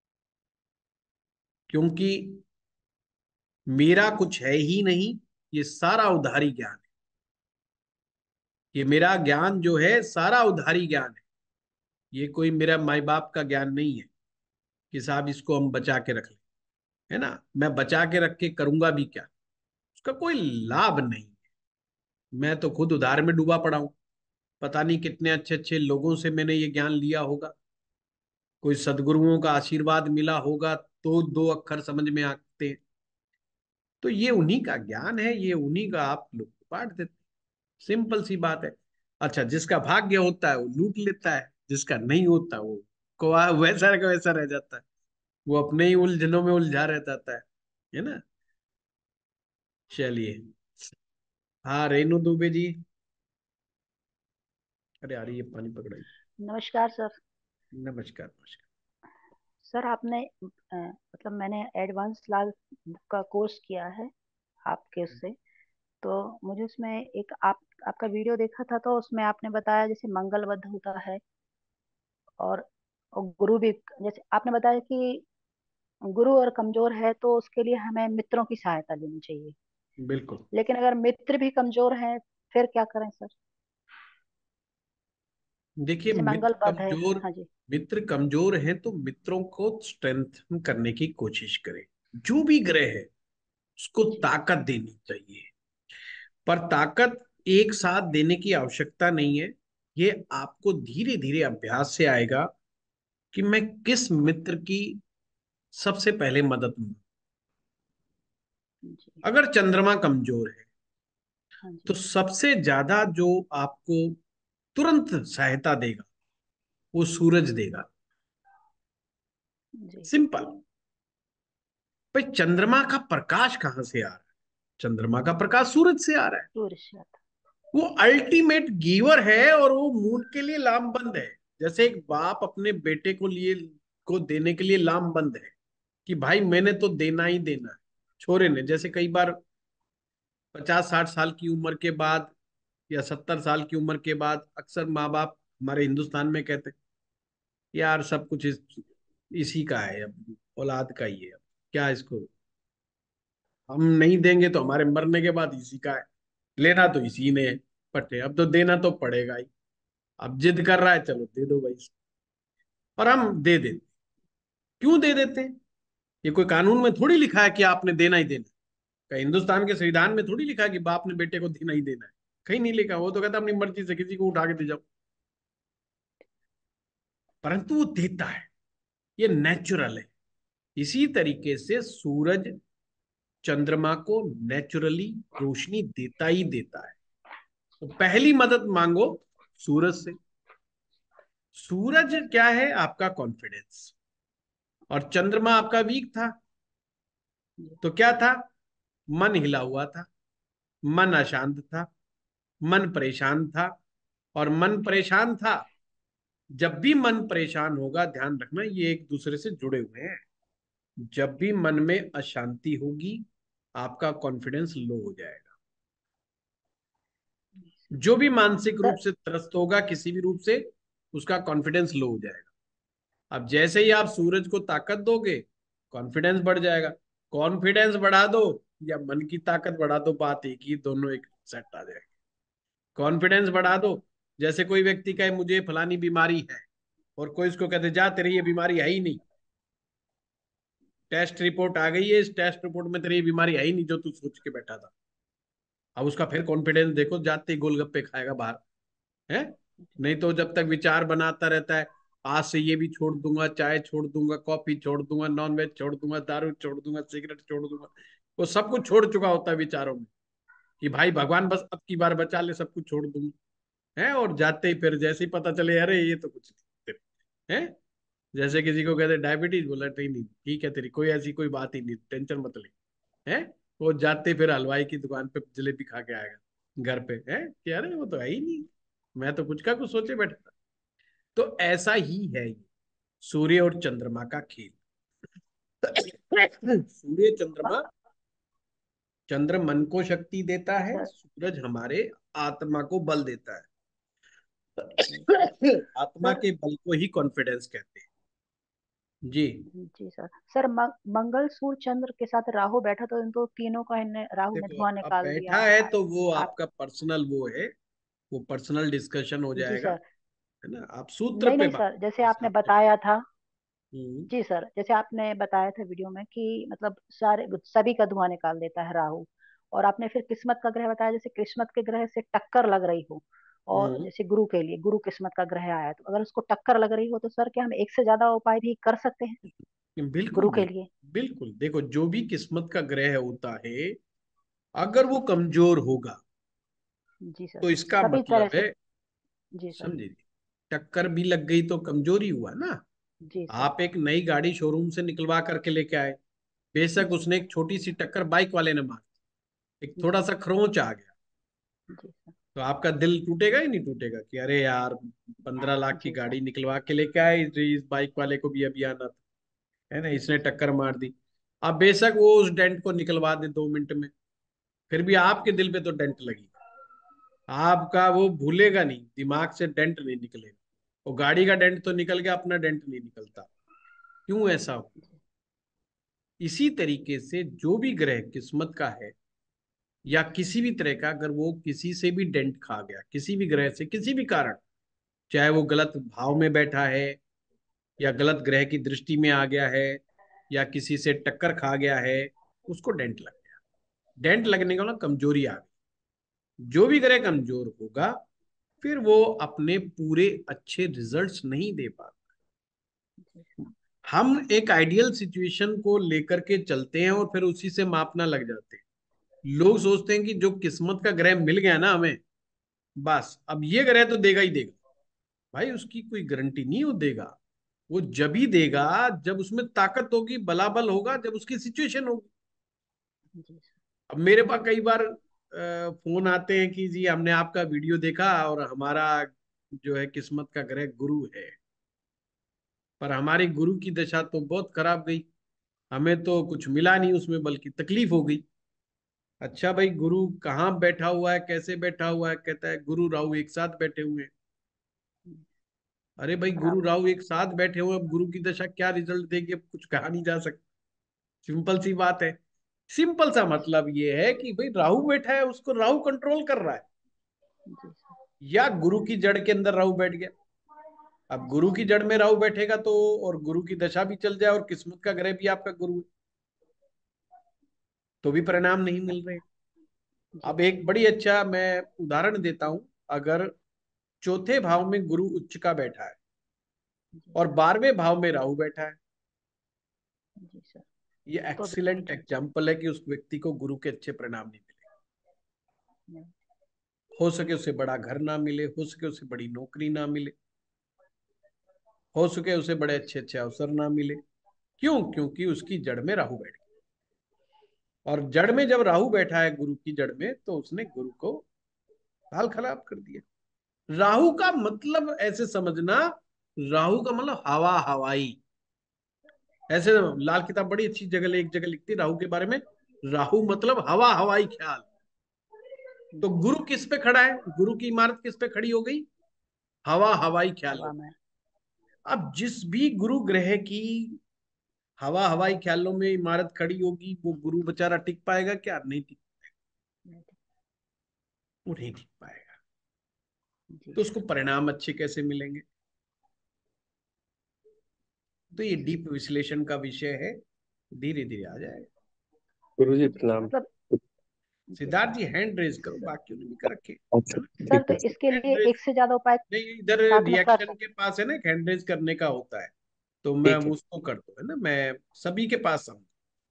क्योंकि मेरा कुछ है ही नहीं, ये सारा उधारी ज्ञान है। ये मेरा ज्ञान जो है सारा उधारी ज्ञान है। ये कोई मेरा माई बाप का ज्ञान नहीं है कि साहब इसको हम बचा के रख लें, है ना। मैं बचा के रख के करूंगा भी क्या? उसका कोई लाभ नहीं। मैं तो खुद उधार में डूबा पड़ा हूं। पता नहीं कितने अच्छे अच्छे लोगों से मैंने ये ज्ञान लिया होगा, कोई सदगुरुओं का आशीर्वाद मिला होगा तो 2 अक्षर समझ में आते हैं। तो ये उन्हीं का ज्ञान है, ये उन्हीं का आप लोग को बांट देते हैं। सिंपल सी बात है। अच्छा जिसका भाग्य होता है वो लूट लेता है, जिसका नहीं होता वो को वैसा का वैसा रह जाता है, वो अपने ही उलझनों में उलझा रह जाता है ना। चलिए। हाँ रेनू दुबे जी। अरे आ रही है, पानी पकड़ाई। नमस्कार सर। नमस्कार नमस्कार। सर आपने मतलब मैंने एडवांस लाल बुक का कोर्स किया है आपके उससे। तो मुझे उसमें एक आपका वीडियो देखा था, तो उसमें आपने बताया जैसे मंगल वध होता है और और गुरु भी, जैसे आपने बताया कि गुरु और कमजोर है तो उसके लिए हमें मित्रों की सहायता लेनी चाहिए। बिल्कुल। लेकिन अगर मित्र भी कमजोर हैं फिर क्या करें सर? देखिए, जैसे मंगल पद है। हाँ जी। मित्र कमजोर हैं तो मित्रों को स्ट्रेंथन करने की कोशिश करें। जो भी ग्रह है उसको जी ताकत देनी चाहिए, पर ताकत एक साथ देने की आवश्यकता नहीं है। ये आपको धीरे धीरे अभ्यास से आएगा कि मैं किस मित्र की सबसे पहले मदद लूं। जी। अगर चंद्रमा कमजोर है हाँ तो जी। सबसे ज्यादा जो आपको तुरंत सहायता देगा वो सूरज देगा। जी। सिंपल। भाई, चंद्रमा का प्रकाश कहां से आ रहा है? चंद्रमा का प्रकाश सूरज से आ रहा है। सूर्य। वो अल्टीमेट गिवर है और वो मून के लिए लामबंद है। जैसे एक बाप अपने बेटे को देने के लिए लामबंद है कि भाई मैंने तो देना ही देना है। छोरे ने जैसे कई बार 50-60 साल की उम्र के बाद या 70 साल की उम्र के बाद अक्सर माँ बाप हमारे हिंदुस्तान में कहते हैं, यार सब कुछ इसी का है, अब औलाद का ही है, अब क्या इसको हम नहीं देंगे तो हमारे मरने के बाद इसी का है, लेना तो इसी ने है, पट्टे अब तो देना तो पड़ेगा ही। अब जिद कर रहा है, चलो दे दो भाई। और हम दे देते। क्यों दे देते हैं? ये कोई कानून में थोड़ी लिखा है कि आपने देना ही देना है। कहीं हिंदुस्तान के संविधान में थोड़ी लिखा है कि बाप ने बेटे को देना ही देना है। कहीं नहीं लिखा। वो तो कहता है अपनी मर्जी से किसी को उठा के दे जाओ। परंतु वो देता है, ये नेचुरल है। इसी तरीके से सूरज चंद्रमा को नेचुरली रोशनी देता ही देता है। तो पहली मदद मांगो सूरज से। सूरज क्या है? आपका कॉन्फिडेंस। और चंद्रमा आपका वीक था। तो क्या था? मन हिला हुआ था, मन अशांत था, मन परेशान था। और मन परेशान था। जब भी मन परेशान होगा, ध्यान रखना ये एक दूसरे से जुड़े हुए हैं। जब भी मन में अशांति होगी, आपका कॉन्फिडेंस लो हो जाएगा। जो भी मानसिक रूप सर। से त्रस्त होगा किसी भी रूप से, उसका कॉन्फिडेंस लो हो जाएगा। अब जैसे ही आप सूरज को ताकत दोगे, कॉन्फिडेंस बढ़ जाएगा। कॉन्फिडेंस बढ़ा दो या मन की ताकत बढ़ा दो, बात एक ही, दोनों एक सेट आ जाएगी। कॉन्फिडेंस बढ़ा दो। जैसे कोई व्यक्ति कहे मुझे फलानी बीमारी है, और कोई इसको कहते जा तेरी ये बीमारी है ही नहीं, टेस्ट रिपोर्ट आ गई है, इस टेस्ट रिपोर्ट में तेरी ये बीमारी है ही नहीं जो तू सोच के बैठा था। अब उसका फिर कॉन्फिडेंस देखो, जाते ही गोलगप्पे खाएगा बाहर। है? नहीं तो जब तक विचार बनाता रहता है, आज से ये भी छोड़ दूंगा, चाय छोड़ दूंगा, कॉफी छोड़ दूंगा, नॉन वेज छोड़ दूंगा, दारू छोड़ दूंगा, सिगरेट छोड़ दूंगा। वो सब कुछ छोड़ चुका होता है विचारों में कि भाई भगवान बस अब की बार बचा ले, सब कुछ छोड़ दूंगा। है? और जाते ही फिर जैसे ही पता चले अरे ये तो कुछ नहीं है। जैसे किसी को कहते डायबिटीज, बोला नहीं नहीं ठीक है, तेरी कोई ऐसी कोई बात ही नहीं, टेंशन मत ले। है? वो जाते फिर हलवाई की दुकान पे जलेबी खा के आएगा घर पे, है कि अरे वो तो है ही नहीं, मैं तो कुछ का कुछ सोचे बैठा था। तो ऐसा ही है ये सूर्य और चंद्रमा का खेल। सूर्य चंद्रमा, चंद्र मन को शक्ति देता है, सर। सूरज हमारे आत्मा को बल देता जी। है। आत्मा सर। के बल को ही कॉन्फिडेंस कहते हैं। जी। जी सर। सर मंगल सूर्य चंद्र के साथ राहु बैठा तो इनको तीनों का इन्हें राहु ने देखो, धुआं अब निकाल बैठा दिया। है तो वो आप। आपका पर्सनल वो है, वो पर्सनल डिस्कशन हो जी जाएगा। सर। है ना? आप सूत्र नहीं पे नहीं बात सर, जैसे जैसे आपने आपने। बताया था। हम्म। जी सर, जैसे आपने बताया था वीडियो में कि मतलब सारे सभी का धुआं निकाल देता है राहु। और आपने फिर किस्मत का ग्रह बताया, जैसे किस्मत के ग्रह से टक्कर लग रही हो। और हम्म। जैसे गुरु के लिए गुरु किस्मत का ग्रह आया, तो अगर उसको टक्कर लग रही हो तो सर क्या हम एक से ज्यादा उपाय भी कर सकते हैं बिल्कुल गुरु के बिल्कुल। लिए? बिल्कुल देखो, जो भी किस्मत का ग्रह होता है, अगर वो कमजोर होगा जी सर। तो इसका सभी तरह मतलब से। है, जी सर। समझे जी, टक्कर भी लग गई तो कमजोरी हुआ ना। जी सर। आप एक नई गाड़ी शोरूम से निकलवा करके लेके आए, बेशक जी उसने एक छोटी सी टक्कर बाइक वाले ने मार दी, एक थोड़ा जी। सा खरोंच आ गया, जी सर। तो आपका दिल टूटेगा ही नहीं टूटेगा कि अरे यार 15 लाख की जी सर। गाड़ी निकलवा के लेके आए, इस बाइक वाले को भी अभी आना था, है ना, जी इसने सर। टक्कर मार दी। अब बेशक वो उस डेंट को निकलवा दे 2 मिनट में, फिर भी आपके दिल पे तो डेंट लगी। आपका वो भूलेगा नहीं, दिमाग से डेंट नहीं निकलेगा। और गाड़ी का डेंट तो निकल गया, अपना डेंट नहीं निकलता। क्यों ऐसा हो? इसी तरीके से जो भी ग्रह किस्मत का है या किसी भी तरह का, अगर वो किसी से भी डेंट खा गया, किसी भी ग्रह से किसी भी कारण, चाहे वो गलत भाव में बैठा है या गलत ग्रह की दृष्टि में आ गया है या किसी से टक्कर खा गया है, उसको डेंट लग गया। डेंट लगने का मतलब कमजोरी आ गई। जो भी ग्रह कमजोर होगा फिर वो अपने पूरे अच्छे रिजल्ट्स नहीं दे पाता। हम एक आइडियल सिचुएशन को लेकर के चलते हैं और फिर उसी से मापना लग जाते हैं। लोग सोचते हैं कि जो किस्मत का ग्रह मिल गया ना हमें, बस अब ये ग्रह तो देगा ही देगा। भाई उसकी कोई गारंटी नहीं हो देगा। वो जब ही देगा जब उसमें ताकत होगी, बलाबल होगा, जब उसकी सिचुएशन होगी। अब मेरे पास कई बार फोन आते हैं कि जी हमने आपका वीडियो देखा और हमारा जो है किस्मत का ग्रह गुरु है, पर हमारी गुरु की दशा तो बहुत खराब गई, हमें तो कुछ मिला नहीं उसमें बल्कि तकलीफ हो गई। अच्छा भाई, गुरु कहाँ बैठा हुआ है, कैसे बैठा हुआ है? कहता है गुरु राहु एक साथ बैठे हुए हैं। अरे भाई, गुरु बराबर। राहु एक साथ बैठे हुए हैं, अब गुरु की दशा क्या रिजल्ट देगी, अब कुछ कहा नहीं जा सकता। सिंपल सी बात है। सिंपल सा मतलब ये है कि भाई राहु बैठा है, उसको राहु कंट्रोल कर रहा है, या गुरु की जड़ के अंदर राहु बैठ गया। अब गुरु की जड़ में राहु बैठेगा तो, और गुरु की दशा भी चल जाए और किस्मत का ग्रह भी आपका गुरु है, तो भी परिणाम नहीं मिल रहे। अब एक बड़ी अच्छा मैं उदाहरण देता हूं। अगर चौथे भाव में गुरु उच्च का बैठा है और 12वें भाव में राहु बैठा है, जी सर। ये तो एक्सीलेंट एग्जाम्पल है कि उस व्यक्ति को गुरु के अच्छे परिणाम नहीं मिले। हो सके उसे बड़ा घर ना मिले, हो सके उसे बड़ी नौकरी ना मिले, हो सके उसे बड़े अच्छे अच्छे अवसर ना मिले। क्यों? क्योंकि उसकी जड़ में राहु बैठ गया, और जड़ में जब राहु बैठा है गुरु की जड़ में, तो उसने गुरु को हाल खराब कर दिया। राहु का मतलब ऐसे समझना, राहु का मतलब हवा हवाई। ऐसे लाल किताब बड़ी अच्छी जगह एक जगह लिखती है राहु के बारे में, राहु मतलब हवा हवाई ख्याल। तो गुरु किस पे खड़ा है? गुरु की इमारत किस पे खड़ी हो गई? हवा हवाई ख्यालों। हवा में। अब जिस भी गुरु ग्रह की हवा हवाई ख्यालों में इमारत खड़ी होगी, वो गुरु बेचारा टिक पाएगा क्या? नहीं टिक, वो नहीं टिक पाएगा। जी तो सर। उसको परिणाम अच्छे कैसे मिलेंगे? तो ये डीप विश्लेषण का विषय है, धीरे धीरे आ जाएगा। गुरु जी जी सर, प्रणाम। मतलब जी सिद्धार्थ सर। जी हैंड रेज करो, बाकी ने भी कर रखे है अच्छा ना। सर ठीक तो है सर। इसके लिए हैंड रेज, एक से ज्यादा उपाय नहीं इधर साथ में कर रिएक्शन सकते के पास है ना, एक हैंड रेज करने का होता है, तो मैं ठीक है। उसको कर दो, है ना। मैं सभी के पास समझ,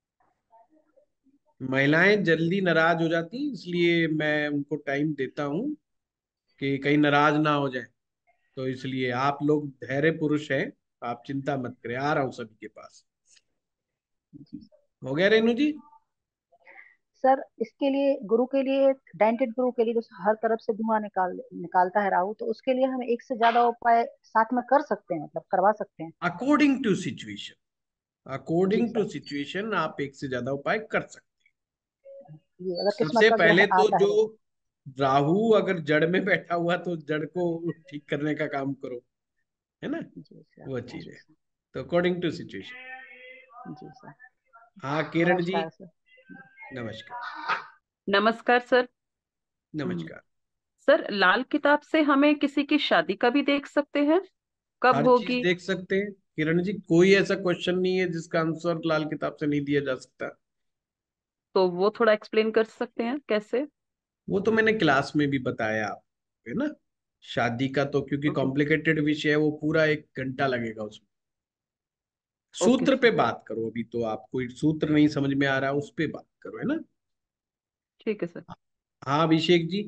महिलाएं जल्दी नाराज हो जाती हैं, इसलिए मैं उनको टाइम देता हूँ कि कहीं नाराज ना हो जाए। तो इसलिए आप लोग धैर्य पुरुष हैं, आप चिंता मत करें, आ रहा हूँ सभी के पास। जी हो गया रेनू जी? सर, इसके लिए गुरु के लिए, डेंटेड गुरु के लिए जो हर तरफ से धुआं निकालता है राहु, तो उसके लिए हम एक से ज्यादा उपाय साथ में कर सकते हैं, मतलब करवा सकते हैं। अकॉर्डिंग टू सिचुएशन, जी अकॉर्डिंग टू सर। सिचुएशन आप एक से ज्यादा उपाय कर सकते ये हैं। अगर किस्मत सबसे का ग्रह पहले तो आता है जो तो। राहु अगर जड़ में बैठा हुआ, तो जड़ को ठीक करने का काम करो, है ना। जी सर। वो चीज जी है। सर। तो अकॉर्डिंग टू सिचुएशन। जी सर। हाँ किरण जी, नमस्कार सर। नमस्कार। नमस्कार सर। हम्म, नमस्कार। सर लाल किताब से हमें किसी की शादी का भी देख सकते हैं? कब हर चीज होगी? देख सकते हैं किरण जी, कोई ऐसा क्वेश्चन नहीं है जिसका आंसर लाल किताब से नहीं दिया जा सकता। तो वो थोड़ा एक्सप्लेन कर सकते हैं कैसे? वो तो मैंने क्लास में भी बताया आपको, है ना। शादी का तो क्योंकि ओके। कॉम्प्लिकेटेड विषय है, वो पूरा 1 घंटा लगेगा उसमें। ओके सूत्र पे सर। बात करो, अभी तो आपको सूत्र नहीं समझ में आ रहा, उस पे बात करो, है ना। ठीक है सर। हाँ अभिषेक जी,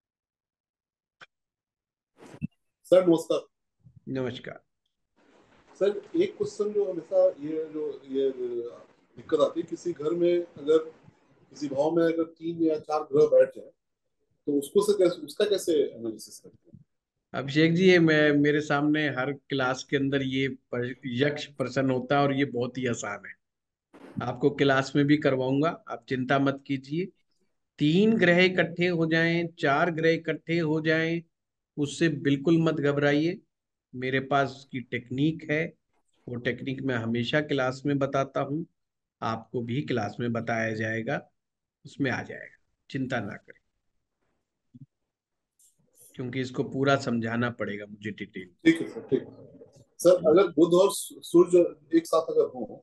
सर नमस्कार। नमस्कार। सर एक क्वेश्चन जो हमेशा ये दिक्कत आती है, किसी घर में अगर किसी भाव में अगर 3 या 4 ग्रह बैठ जाए तो उसको से कैसे उसका कैसे एनालिसिस करते हैं? अभिषेक जी, ये मैं मेरे सामने हर क्लास के अंदर ये यक्ष प्रश्न होता है, और ये बहुत ही आसान है। आपको क्लास में भी करवाऊंगा, आप चिंता मत कीजिए। 3 ग्रह इकट्ठे हो जाएं, 4 ग्रह इकट्ठे हो जाएं, उससे बिल्कुल मत घबराइए। मेरे पास उसकी टेक्निक है। वो टेक्निक मैं हमेशा क्लास में बताता हूँ, आपको भी क्लास में बताया जाएगा, उसमें आ जाएगा, चिंता ना करें, क्योंकि इसको पूरा समझाना पड़ेगा मुझे डिटेल। ठीक है सर, ठीक है सर। अगर बुध और सूर्य एक साथ अगर हो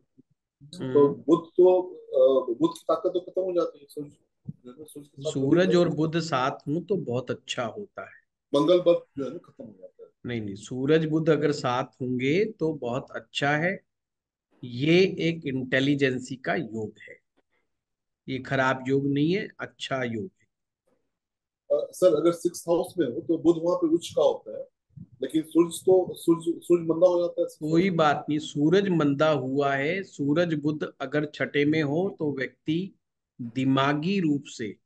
तो हम्म। बुध की ताकत तो खत्म हो जाती है, सूर्य के साथ कभी सूरज तो और बुध साथ हूं तो बहुत अच्छा होता है। मंगल बल जो है ना खत्म हो जाता है। नहीं नहीं, सूरज बुध अगर साथ होंगे तो बहुत अच्छा है। ये एक इंटेलिजेंसी का योग है, ये खराब योग नहीं है, अच्छा योग है। सर अगर सिक्स हाउस में हो तो बुध वहां पे उच्च का होता है, लेकिन सूर्य मंदा हो जाता है सिक्स हाउस कोई में। बात नहीं, सूरज मंदा हुआ है, सूरज बुध अगर छठे में हो तो व्यक्ति दिमागी रूप से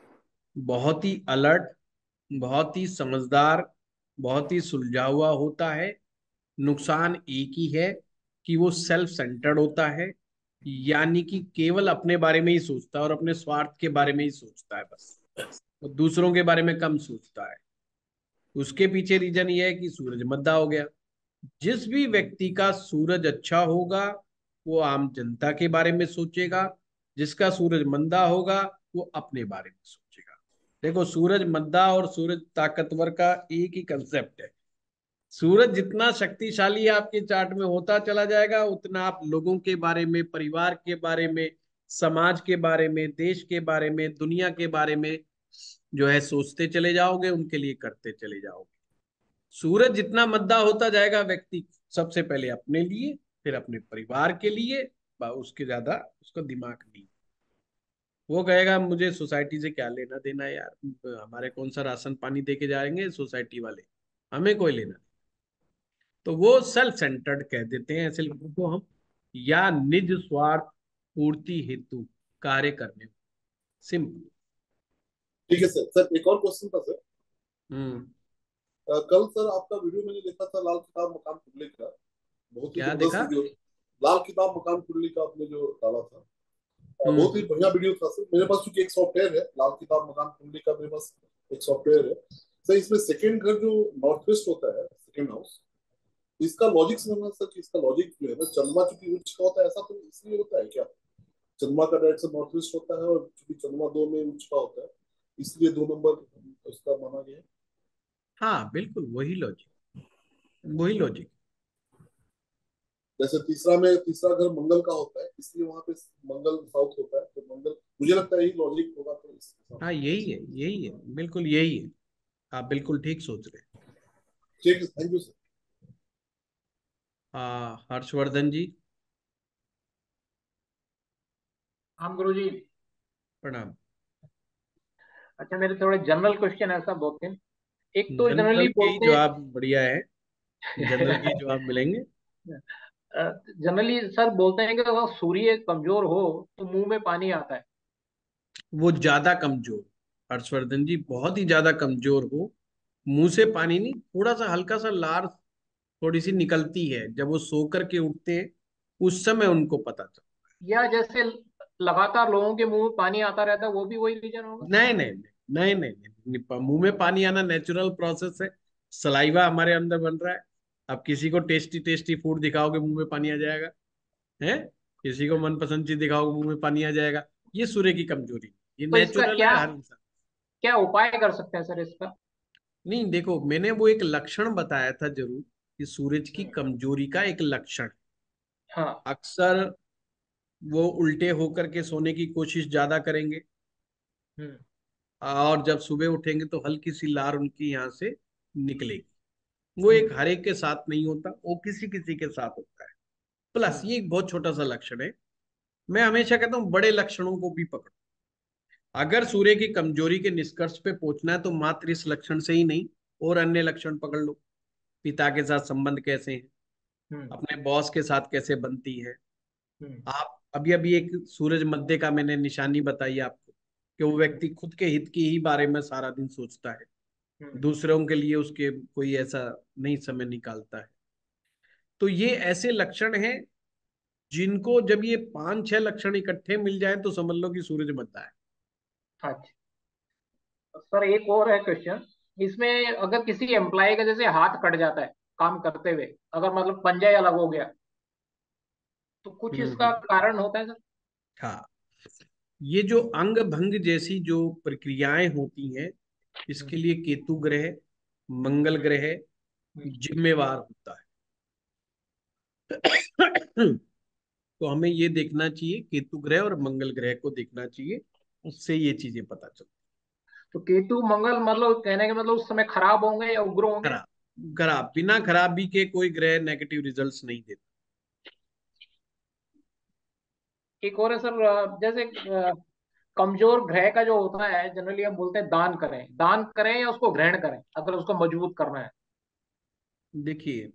बहुत ही अलर्ट, बहुत ही समझदार, बहुत ही सुलझा हुआ होता है। नुकसान एक ही है कि वो सेल्फ सेंटर्ड होता है, यानी कि केवल अपने बारे में ही सोचता है और अपने स्वार्थ के बारे में ही सोचता है बस, वो दूसरों के बारे में कम सोचता है। उसके पीछे रीजन ये है कि सूरज मद्दा हो गया। जिस भी व्यक्ति का सूरज अच्छा होगा वो आम जनता के बारे में सोचेगा, जिसका सूरज मंदा होगा वो अपने बारे में सोचेगा। देखो, सूरज मंदा और सूरज ताकतवर का एक ही कंसेप्ट है। सूरज जितना शक्तिशाली आपके चार्ट में होता चला जाएगा, उतना आप लोगों के बारे में, परिवार के बारे में, समाज के बारे में, देश के बारे में, दुनिया के बारे में जो है सोचते चले जाओगे, उनके लिए करते चले जाओगे। सूरज जितना मद्दा होता जाएगा, व्यक्ति सबसे पहले अपने लिए, फिर अपने परिवार के लिए, उसके ज्यादा उसका दिमाग नहीं। वो कहेगा मुझे सोसाइटी से क्या लेना देना है यार, हमारे कौन सा राशन पानी दे के जाएंगे सोसाइटी वाले, हमें कोई लेना। तो वो सेल्फ सेंटर्ड कह देते हैं ऐसे लोगों को हम, या निज स्वार्थ पूर्ति हेतु कार्य करने। सिंपल। ठीक है सर। सर एक और क्वेश्चन था सर। हम्म। कल सर आपका वीडियो मैंने देखा था, लाल किताब मकान कुंडली का, बहुत ही क्या जबरदस्त देखा? वीडियो। लाल किताब मकान कुंडली का आपने जो डाला था, बहुत ही हम्म। बढ़िया वीडियो था सर। मेरे पास चूंकि एक सॉफ्टवेयर है लाल किताब मकान कुंडली का, मेरे पास एक सॉफ्टवेयर है सर। इसमें सेकंड घर जो नॉर्थ वेस्ट होता है, सेकंड हाउस, इसका लॉजिक समझना सर कि इसका लॉजिक जो है ना, चंद्रमा चूंकि उच्च का होता है, ऐसा तो इसलिए होता है क्या? चंद्रमा का डायरेक्शन नॉर्थ वेस्ट होता है, और चूंकि चंद्रमा 2 में उच्च का होता है, इसलिए 2 नंबर उसका माना गया है। हाँ बिल्कुल, वही लॉजिक, वही लॉजिक। जैसे तीसरा घर मंगल का होता है, इसलिए वहां पे मंगल साउथ होता है, तो मंगल, मुझे लगता है यही लॉजिक होगा, तो इस हिसाब हाँ से। यही है, यही है, बिल्कुल यही है। आप बिल्कुल ठीक सोच रहे हैं। ठीक है, थैंक यू सर। हाँ, हर्षवर्धन जी। हम गुरु जी। प्रणाम। अच्छा, मेरे थोड़े जनरल क्वेश्चन है सब बहुत हैं। एक तो जनरली जनरल के ही बोलते जवाब बढ़िया है, जनरल के ही हैं। जवाब मिलेंगे। जनरली सर बोलते हैं कि अगर सूर्य कमजोर हो तो मुंह में पानी आता है। वो ज्यादा कमजोर, हर्षवर्धन जी बहुत ही ज्यादा कमजोर हो, मुंह से पानी नहीं, थोड़ा सा हल्का सा लार थोड़ी सी निकलती है जब वो सो करके उठते हैं, उस समय उनको पता चलता या जैसे लगातार लोगों के मुंह में पानी आता रहता है, वो भी वही रीजन होगा। है। नहीं नहीं नहीं नहीं नहीं, नहीं, मुंह में पानी आना नेचुरल प्रोसेस है। सलाइवा हमारे अंदर बन रहा है। अब किसी को टेस्टी टेस्टी फूड दिखाओगे मुंह में पानी आ जाएगा, है? किसी को मनपसंद चीज दिखाओगे मुंह में पानी आ जाएगा। ये सूर्य की कमजोरी, ये तो इसका नेचुरल क्या है हर इंसान। क्या उपाय कर सकते हैं सर इसका? नहीं देखो, मैंने वो एक लक्षण बताया था जरूर, कि सूरज की हम्म, कमजोरी का एक लक्षण। हाँ। अक्सर वो उल्टे होकर के सोने की कोशिश ज्यादा करेंगे, हम्म। और जब सुबह उठेंगे तो हल्की सी लार उनकी यहाँ से निकलेगी। वो एक हम्म। हर एक के साथ नहीं होता, वो किसी किसी के साथ होता है। Plus hmm. ये एक बहुत छोटा सा लक्षण है। मैं हमेशा कहता हूँ बड़े लक्षणों को भी पकड़ो। अगर सूर्य की कमजोरी के निष्कर्ष पे पहुंचना है तो मात्र इस लक्षण से ही नहीं, और अन्य लक्षण पकड़ लो। पिता के साथ संबंध कैसे हैं, हम्म। अपने बॉस के साथ कैसे बनती है। हम्म। आप अभी अभी एक सूरज मध्य का मैंने निशानी बताई आपको, कि वो व्यक्ति खुद के हित की ही बारे में सारा दिन सोचता है, हम्म। दूसरों के लिए उसके कोई ऐसा नहीं समय निकालता है। तो ये ऐसे लक्षण हैं जिनको जब ये 5-6 लक्षण इकट्ठे मिल जाए तो समझ लो कि सूरज मध्य है। अच्छा सर, एक और है क्वेश्चन। इसमें अगर किसी एम्प्लॉय का जैसे हाथ कट जाता है काम करते हुए, अगर मतलब पंजा ही अलग हो गया, तो कुछ इसका हम्म। कारण होता है सर? हाँ, ये जो अंग भंग जैसी जो प्रक्रियाएं होती हैं, हम्म, इसके लिए केतु ग्रह, मंगल ग्रह हम्म। जिम्मेवार होता है। तो हमें ये देखना चाहिए, केतु ग्रह और मंगल ग्रह को देखना चाहिए, उससे ये चीजें पता चलती तो केतु मंगल मतलब कहने का मतलब उस समय खराब होंगे या उग्र हैं। होंगे? खराब खराब, बिना खराबी के कोई ग्रह नेगेटिव रिजल्ट्स नहीं देता। एक और है सर, जैसे कमजोर ग्रह का जो होता है, जनरली हम बोलते हैं दान करें, दान करें या उसको ग्रहण करें अगर उसको मजबूत करना है? देखिए,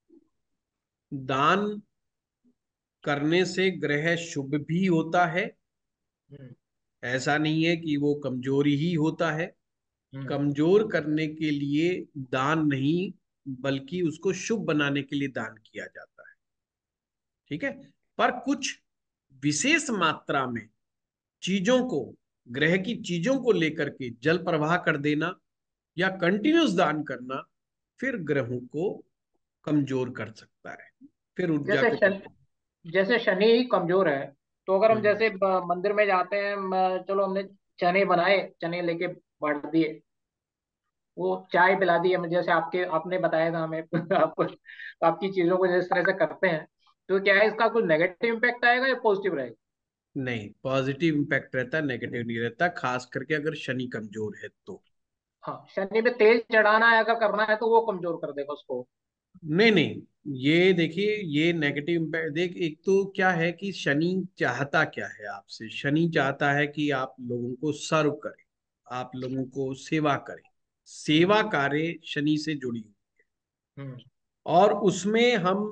दान करने से ग्रह शुभ भी होता है, हम्म, ऐसा नहीं है कि वो कमजोरी ही होता है। हम्म। कमजोर करने के लिए दान नहीं, बल्कि उसको शुभ बनाने के लिए दान किया जाता है। ठीक है। पर कुछ विशेष मात्रा में चीजों को, ग्रह की चीजों को लेकर के जल प्रवाह कर देना या कंटिन्यूस दान करना, फिर ग्रहों को कमजोर कर सकता है, फिर ऊर्जा जैसे को शनि, कमजोर। जैसे शनि ही कमजोर है, तो अगर हम हम्म। जैसे मंदिर में जाते हैं, चलो हमने चने बनाए, चने लेके बांट दिए, वो चाय पिला दी हमें, जैसे आपके आपने बताया था हमें आपको, आपकी चीजों को जिस तरह से करते हैं, तो क्या है इसका कुछ नेगेटिव इम्पैक्ट आएगा या पॉजिटिव रहेगा? नहीं, पॉजिटिव इम्पैक्ट रहता है, नेगेटिव नहीं रहता, खास करके अगर शनि कमजोर है तो। हाँ, शनि पे तेल चढ़ाना है अगर करना है तो वो कमजोर कर देगा उसको। नहीं नहीं, ये देखिए, ये नेगेटिव इम्पैक्ट देख, एक तो क्या है कि शनि चाहता क्या है आपसे, शनि चाहता है कि आप लोगों को सर्व करें, आप लोगों को सेवा करें। हम्म, सेवा कार्य शनि से जुड़ी हुई, हम्म, और उसमें हम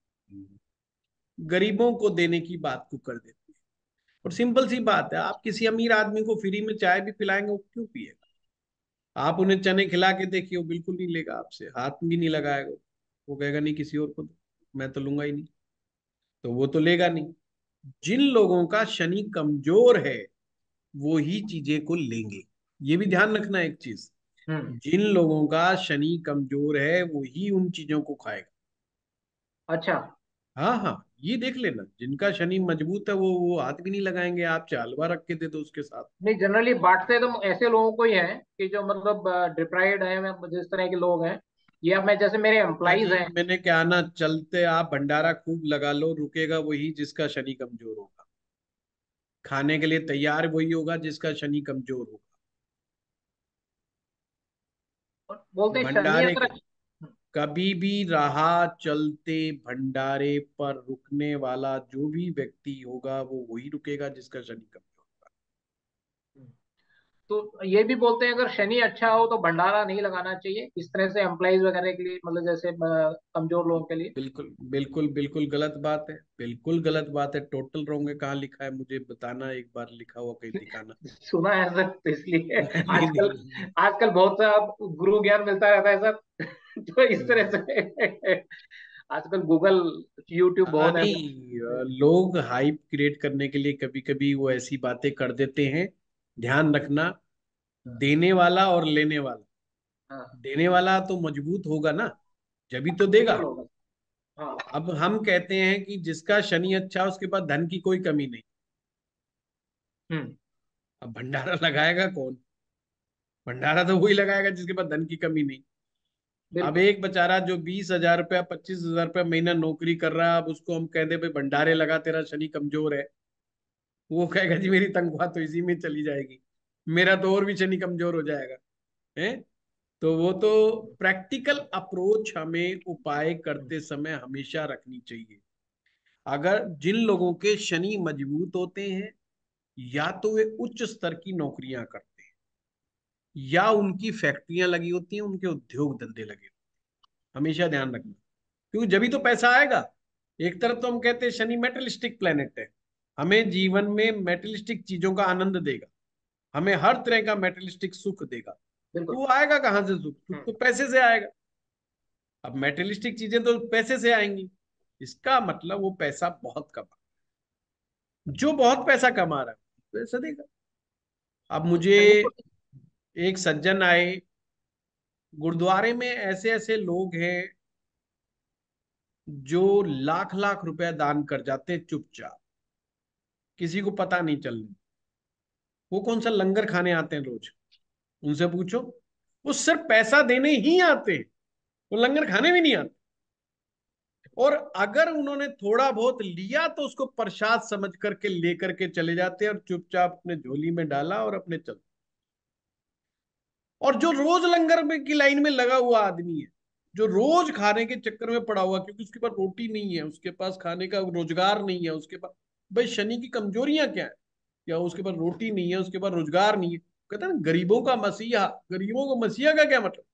गरीबों को देने की बात को कर देते हैं। और सिंपल सी बात है, आप किसी अमीर आदमी को फ्री में चाय भी पिलाएंगे, वो क्यों पिएगा? आप उन्हें चने खिला के देखिए, वो बिल्कुल नहीं लेगा, आपसे हाथ भी नहीं लगाएगा। वो कहेगा नहीं, किसी और को दो, मैं तो लूंगा ही नहीं। तो वो तो लेगा नहीं। जिन लोगों का शनि कमजोर है, वो ही चीजें को लेंगे। ये भी ध्यान रखना एक चीज, हम्म। जिन लोगों का शनि कमजोर है वो ही उन चीजों को खाएगा। अच्छा। हाँ हाँ, ये देख लेना, जिनका शनि मजबूत है वो हाथ भी नहीं लगाएंगे, आप चालवा रख के दे दो उसके साथ। नहीं, जनरली बांटते तो ऐसे लोगों को ही हैं कि जो मतलब डिप्राइव्ड है, जिस तरह के लोग हैं, या मैं जैसे मेरे या एम्प्लॉइज जी, हैं। मैंने क्या ना, चलते आप भंडारा खूब लगा लो, रुकेगा वही जिसका शनि कमजोर होगा। खाने के लिए तैयार वही होगा जिसका शनि कमजोर होगा। और बोलते हैं शनि भंडारे अगर के, कभी भी रहा चलते भंडारे पर रुकने वाला जो भी व्यक्ति होगा, वो वही रुकेगा जिसका शनि कमजोर होगा। तो ये भी बोलते हैं अगर शनि अच्छा हो तो भंडारा नहीं लगाना चाहिए इस तरह से एम्प्लॉइज वगैरह के लिए, मतलब जैसे कमजोर लोगों के लिए। बिल्कुल बिल्कुल बिल्कुल गलत बात है, बिल्कुल गलत बात है, टोटल रॉन्ग है। कहाँ लिखा है मुझे बताना, एक बार लिखा हुआ कहीं दिखाना। सुना है सर, तो इसलिए नहीं आजकल, नहीं। आजकल बहुत सा गुरु ज्ञान मिलता रहता है सर तो इस तरह नहीं। से आजकल गूगल, यूट्यूब हाँ, बहुत है। नहीं, लोग हाइप क्रिएट करने के लिए कभी कभी वो ऐसी बातें कर देते हैं। ध्यान रखना, देने वाला और लेने वाला, हाँ, देने वाला तो मजबूत होगा ना, जभी तो देगा। बिल्कुल होगा। हाँ। अब हम कहते हैं कि जिसका शनि अच्छा उसके पास धन की कोई कमी नहीं। हम्म। अब भंडारा लगाएगा कौन? भंडारा तो वही लगाएगा जिसके पास धन की कमी नहीं। अब बिल्कुल। एक बेचारा जो 20,000 रुपया 25,000 रुपया महीना नौकरी कर रहा है, अब उसको हम कह दे भाई भंडारे लगा, तेरा शनि कमजोर है, वो कहेगा जी मेरी तनख्वाह तो इसी में चली जाएगी, मेरा तो और भी शनि कमजोर हो जाएगा। है। तो वो तो प्रैक्टिकल अप्रोच हमें उपाय करते समय हमेशा रखनी चाहिए। अगर जिन लोगों के शनि मजबूत होते हैं, या तो वे उच्च स्तर की नौकरियां करते हैं, या उनकी फैक्ट्रियां लगी होती हैं, उनके उद्योग धंधे लगे होते हैं। हमेशा ध्यान रखना, क्योंकि जभी तो पैसा आएगा। एक तरफ तो हम कहते हैं शनि मेटलिस्टिक प्लेनेट है, हमें जीवन में मेटलिस्टिक चीजों का आनंद देगा, हमें हर तरह का मेटलिस्टिक सुख देगा। तो बिल्कुल। वो आएगा कहाँ से सुख? सुख तो पैसे से आएगा। अब मेटेरियलिस्टिक चीजें तो पैसे से आएंगी, इसका मतलब वो पैसा बहुत कमा, जो बहुत पैसा कमा रहा है पैसा देगा। अब तो मुझे शनि को। एक सज्जन आए, गुरुद्वारे में ऐसे ऐसे लोग हैं जो लाख लाख रुपया दान कर जाते हैं चुपचाप, किसी को पता नहीं चलने, वो कौन सा लंगर खाने आते हैं रोज, उनसे पूछो। वो सिर्फ पैसा देने ही आते हैं, वो लंगर खाने भी नहीं आते। और अगर उन्होंने थोड़ा बहुत लिया तो उसको प्रसाद समझ करके लेकर के चले जाते हैं और चुपचाप अपने झोली में डाला और अपने चल। और जो रोज लंगर में की लाइन में लगा हुआ आदमी है, जो रोज खाने के चक्कर में पड़ा हुआ, क्योंकि उसके पास रोटी नहीं है, उसके पास खाने का रोजगार नहीं है, उसके पास, भाई शनि की कमजोरियां क्या है, या उसके पास रोटी नहीं है, उसके पास रोजगार नहीं है, कहते हैं ना गरीबों का मसीहा। गरीबों को मसीहा का क्या मतलब?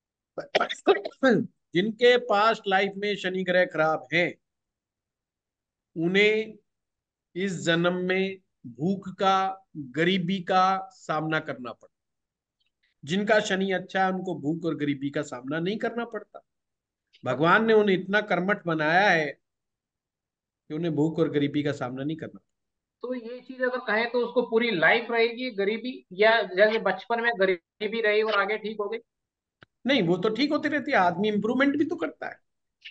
जिनके पास्ट लाइफ में शनि ग्रह खराब है, उन्हें इस जन्म में भूख का, गरीबी का सामना करना पड़ता। जिनका शनि अच्छा है उनको भूख और गरीबी का सामना नहीं करना पड़ता। भगवान ने उन्हें इतना कर्मठ बनाया है कि उन्हें भूख और गरीबी का सामना नहीं करना। तो ये चीज अगर कहें तो उसको पूरी लाइफ रहेगी गरीबी, या जैसे बचपन में गरीबी रही और आगे ठीक हो गई? नहीं, वो तो ठीक होती रहती है, आदमी इंप्रूवमेंट भी तो करता है।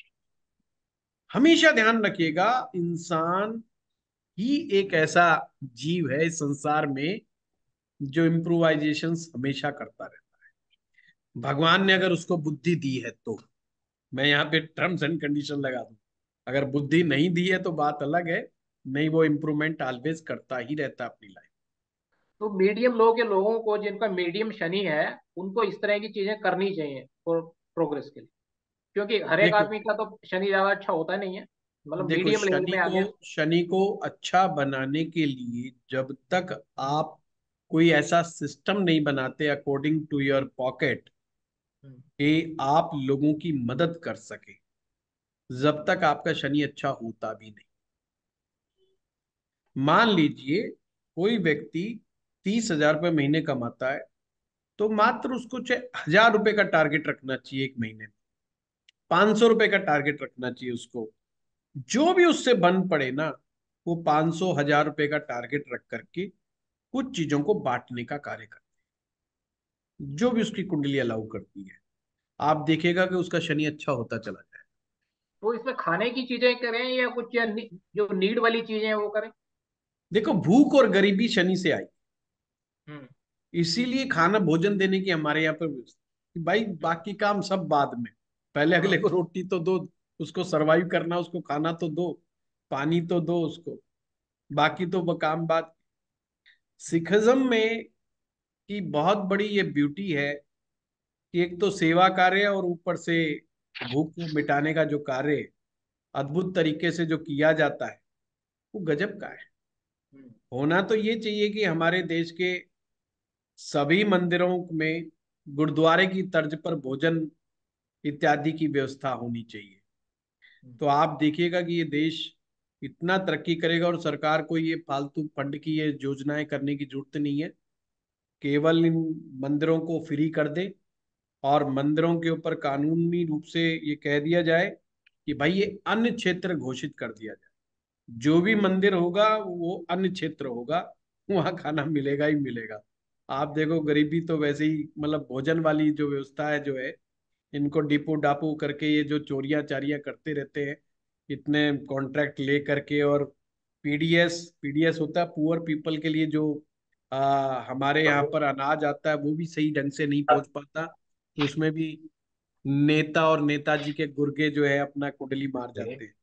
हमेशा ध्यान रखिएगा, इंसान ही एक ऐसा जीव है इस संसार में जो इम्प्रोवाइजेशन हमेशा करता रहता है। भगवान ने अगर उसको बुद्धि दी है तो, मैं यहाँ पे टर्म्स एंड कंडीशन लगा दूं, अगर बुद्धि नहीं दी है तो बात अलग है, नहीं, वो इम्प्रूवमेंट ऑलवेज करता ही रहता है अपनी लाइफ। तो मीडियम लो के लोगों को, जिनका मीडियम शनि है, उनको इस तरह की चीजें करनी चाहिए प्रोग्रेस के लिए, क्योंकि हर एक देखो आदमी का तो शनि ज्यादा अच्छा होता नहीं है, मतलब देखो मीडियम लेवल में आ गया। शनि को अच्छा बनाने के लिए जब तक आप कोई ऐसा सिस्टम नहीं बनाते according to your pocket hmm. कि आप लोगों की मदद कर सके, जब तक आपका शनि अच्छा होता भी नहीं। मान लीजिए कोई व्यक्ति 30,000 रुपये महीने कमाता है, तो मात्र उसको 1,000 रुपये का टारगेट रखना चाहिए एक महीने में, 500 रुपये का टारगेट रखना चाहिए उसको। जो भी उससे बन पड़े ना, वो 500 1,000 रुपये का टारगेट रख करके कुछ चीजों को बांटने का कार्य करते हैं, जो भी उसकी कुंडली अलाउ करती है। आप देखिएगा कि उसका शनि अच्छा होता चला जाए। तो इसमें खाने की चीजें करें या कुछ, या जो नीड वाली चीजें हैं वो करें? देखो, भूख और गरीबी शनि से आई, हम्म। इसीलिए खाना भोजन देने की हमारे यहाँ पर व्यवस्था कि भाई बाकी काम सब बाद में, पहले अगले हाँ। को रोटी तो दो, उसको सरवाइव करना, उसको खाना तो दो, पानी तो दो उसको, बाकी तो वो काम बाद। सिखिज्म में की बहुत बड़ी ये ब्यूटी है कि एक तो सेवा कार्य और ऊपर से भूख को मिटाने का जो कार्य अद्भुत तरीके से जो किया जाता है, वो गजब का है। हम्म। होना तो ये चाहिए कि हमारे देश के सभी मंदिरों में गुरुद्वारे की तर्ज पर भोजन इत्यादि की व्यवस्था होनी चाहिए। हम्म। तो आप देखिएगा कि ये देश इतना तरक्की करेगा और सरकार को ये फालतू फंड की ये योजनाएं करने की जरूरत नहीं है। केवल इन मंदिरों को फ्री कर दे और मंदिरों के ऊपर कानूनी रूप से ये कह दिया जाए कि भाई ये अन्य क्षेत्र घोषित कर दिया जाए। जो भी मंदिर होगा वो अन्य क्षेत्र होगा, वहां खाना मिलेगा ही मिलेगा। आप देखो गरीबी तो वैसे ही, मतलब भोजन वाली जो व्यवस्था है जो है, इनको डिपो डापो करके ये जो चोरियां चारियां करते रहते हैं, इतने कॉन्ट्रैक्ट ले करके। और पीडीएस पीडीएस होता है पुअर पीपल के लिए, जो हमारे यहाँ पर अनाज आता है वो भी सही ढंग से नहीं पहुंच पाता, तो उसमें भी नेता और नेताजी के गुर्गे जो है अपना कुंडली मार जाते हैं।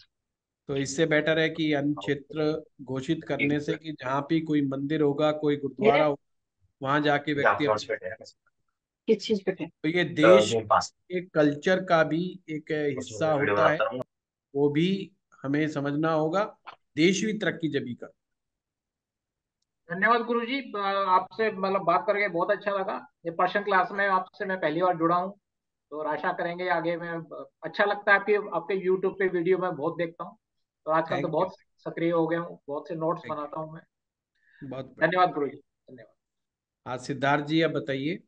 तो इससे बेटर है कि अन्य क्षेत्र घोषित करने से कि जहाँ भी कोई मंदिर होगा, कोई गुरुद्वारा ये होगा, वहां जाके व्यक्ति अपने, किस चीज पे थे? तो ये देश एक कल्चर का भी एक हिस्सा होता है, वो भी हमें समझना होगा। देश भी तरक्की जब ही कर। धन्यवाद गुरुजी, आपसे मतलब बात करके बहुत अच्छा लगा। ये पर्सनल क्लास में आपसे मैं पहली बार जुड़ा हूँ, तो आशा करेंगे आगे में। अच्छा लगता है आपके आपके यूट्यूब पे वीडियो मैं बहुत देखता हूँ, तो आजकल तो थैंक यू। बहुत सक्रिय हो गया हूँ, बहुत से नोट्स थैंक बनाता हूँ मैं। यू, बहुत बढ़िया। धन्यवाद गुरुजी, धन्यवाद। हाँ सिद्धार्थ जी, अब बताइए।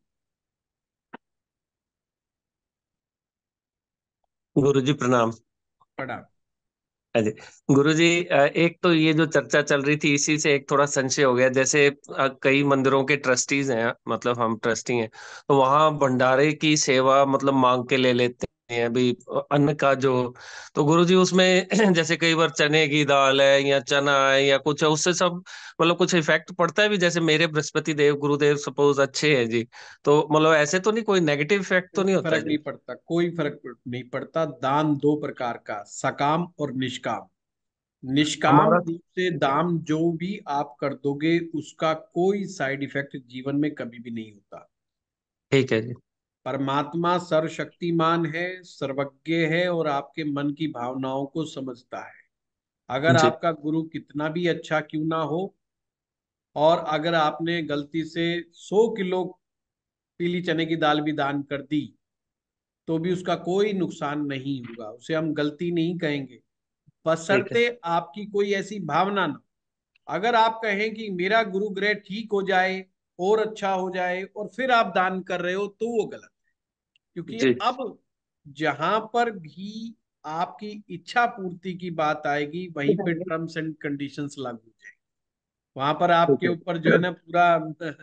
गुरुजी प्रणाम। प्रणाम। अजय गुरुजी, एक तो ये जो चर्चा चल रही थी इसी से एक थोड़ा संशय हो गया। जैसे कई मंदिरों के ट्रस्टीज हैं, मतलब हम ट्रस्टी हैं, तो वहाँ भंडारे की सेवा मतलब मांग के ले लेते हैं अभी अन्न का जो, तो गुरुजी उसमें जैसे कई बार चने की दाल है या चना है या कुछ है, उससे सब मतलब कुछ इफेक्ट पड़ता है भी? जैसे मेरे बृहस्पति देव गुरुदेव सपोज अच्छे हैं जी, तो मतलब ऐसे तो नहीं, कोई नेगेटिव इफेक्ट तो कोई नहीं होता फर्क जी? नहीं पड़ता, कोई फर्क नहीं पड़ता। दान दो प्रकार का, सकाम और निष्काम। निष्काम हमारा रूप से दान जो भी आप कर दोगे उसका कोई साइड इफेक्ट जीवन में कभी भी नहीं होता। ठीक है जी। परमात्मा सर्वशक्तिमान है, सर्वज्ञ है और आपके मन की भावनाओं को समझता है। अगर जी आपका गुरु कितना भी अच्छा क्यों ना हो, और अगर आपने गलती से 100 किलो पीली चने की दाल भी दान कर दी तो भी उसका कोई नुकसान नहीं होगा, उसे हम गलती नहीं कहेंगे, ठीक है। बशर्ते आपकी कोई ऐसी भावना ना। अगर आप कहें कि मेरा गुरु ग्रह ठीक हो जाए और अच्छा हो जाए और फिर आप दान कर रहे हो तो वो गलत है। क्योंकि जी अब जहां पर भी आपकी इच्छा पूर्ति की बात आएगी वहीं पे टर्म्स एंड कंडीशंस लागू हो जाएंगे। वहां पर ठीक आपके है। ऊपर जो है ना पूरा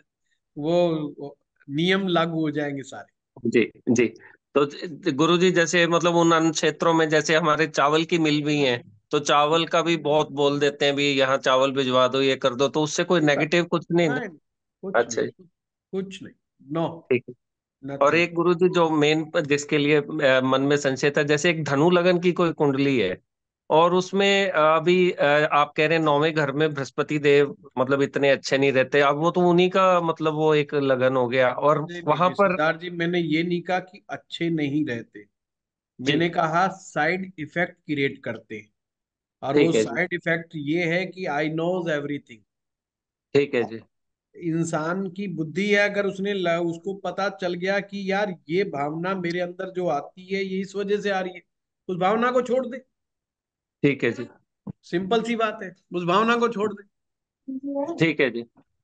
वो नियम लागू हो जाएंगे सारे। जी जी। तो गुरु जी जैसे मतलब उन अन्य क्षेत्रों में जैसे हमारे चावल की मिल भी है, तो चावल का भी बहुत बोल देते हैं भी यहाँ चावल भिजवा दो, ये कर दो, तो उससे कोई ऐसा नेगेटिव कुछ नहीं ना? नहीं, कुछ नहीं, अच्छा जी। कुछ नहीं। नो, ठीक है। और नथिंग। एक गुरु जी जो मेन जिसके लिए मन में संशय था, जैसे एक धनु लगन की कोई कुंडली है और उसमें अभी आप कह रहे हैं नौवें घर में बृहस्पति देव मतलब इतने अच्छे नहीं रहते, अब वो तो उन्हीं का मतलब वो एक लगन हो गया और नहीं नहीं वहां नहीं पर। सिद्धार्थ जी, मैंने ये नहीं कहा कि अच्छे नहीं रहते। जी मैंने कहा साइड इफेक्ट क्रिएट करते हैं। और वो ठीक है जी। साइड इफेक्ट ये है कि आई नोज एवरीथिंग। ठीक है जी। इंसान की बुद्धि है, अगर उसको पता चल गया कि यार ये भावना मेरे अंदर जो आती है ये इस वजह से आ रही है, उस भावना को छोड़ दे। ठीक है जी। सिंपल सी बात है, उस भावना को छोड़ दे। ठीक है जी।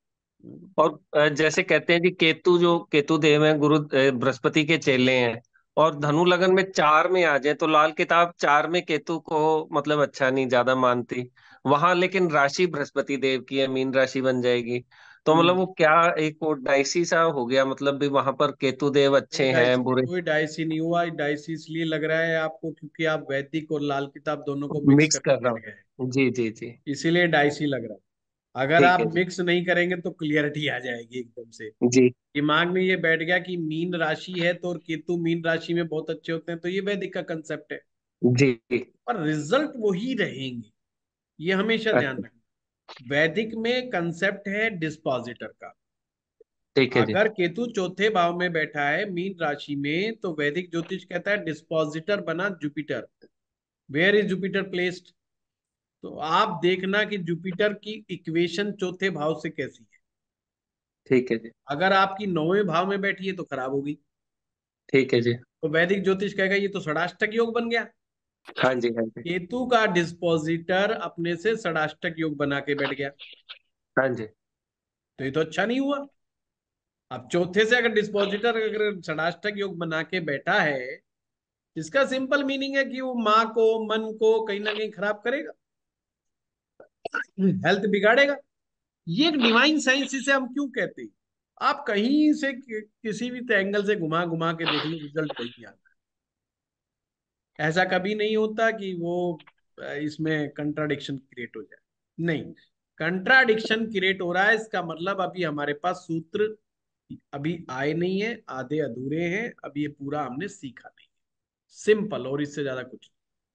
और जैसे कहते हैं जी केतु जो केतु देव है गुरु बृहस्पति के चेले हैं, और धनु लगन में चार में आ जाए तो लाल किताब चार में केतु को मतलब अच्छा नहीं ज्यादा मानती, वहां लेकिन राशि बृहस्पति देव की है, मीन राशि बन जाएगी, तो मतलब हम्म। वो क्या एक वो डाइसी सा हो गया, मतलब भी वहां पर केतु देव कोई अच्छे हैं डायसी बुरे? कोई डायसी नहीं हुआ। डायसी इसलिए लग रहा है आपको क्योंकि आप वैदिक और लाल किताब दोनों को मिक्स मिक्स करके कर रहा बैठ गए हैं, हूँ जी जी जी। इसीलिए डायसी लग रहा है। अगर ठीक आप है जी। मिक्स नहीं करेंगे तो क्लियरिटी आ जाएगी एकदम से। जी दिमाग में ये बैठ गया कि मीन राशि है तो और केतु मीन राशि में बहुत अच्छे होते हैं, तो ये वैदिक का कंसेप्ट है। जी। पर रिजल्ट वही रहेंगे, ये हमेशा ध्यान अच्छा। रखना। वैदिक में कंसेप्ट है डिस्पोजिटर का। ठीक है जी। अगर केतु चौथे भाव में बैठा है मीन राशि में तो वैदिक ज्योतिष कहता है डिस्पोजिटर बना Jupiter. Where is Jupiter placed? तो आप देखना कि जुपिटर की इक्वेशन चौथे भाव से कैसी है। ठीक है जी। अगर आपकी नौवें भाव में बैठी है तो खराब होगी। ठीक है जी। तो वैदिक ज्योतिष कहेगा ये तो षडाष्टक योग बन गया। हाँ जी हाँ जी। केतु का डिस्पोजिटर अपने से षडाष्टक योग बना के बैठ गया, हाँ जी। तो ये तो अच्छा नहीं हुआ। अब चौथे से अगर डिस्पोजिटर अगर षडाष्टक योग बना के बैठा है, इसका सिंपल मीनिंग है कि वो माँ को, मन को कहीं ना कहीं खराब करेगा, हेल्थ बिगाड़ेगा। ये एक डिवाइन साइंस इसे हम क्यों कहते हैं। आप कहीं से किसी भी एंगल से घुमा घुमा के देख लो, रिजल्ट वही आता है। ऐसा कभी नहीं होता कि वो इसमें कंट्राडिक्शन क्रिएट हो जाए। नहीं, कंट्राडिक्शन क्रिएट हो रहा है इसका मतलब अभी हमारे पास सूत्र अभी आए नहीं है, आधे अधूरे हैं, अभी ये पूरा हमने सीखा नहीं। सिंपल, और इससे ज्यादा कुछ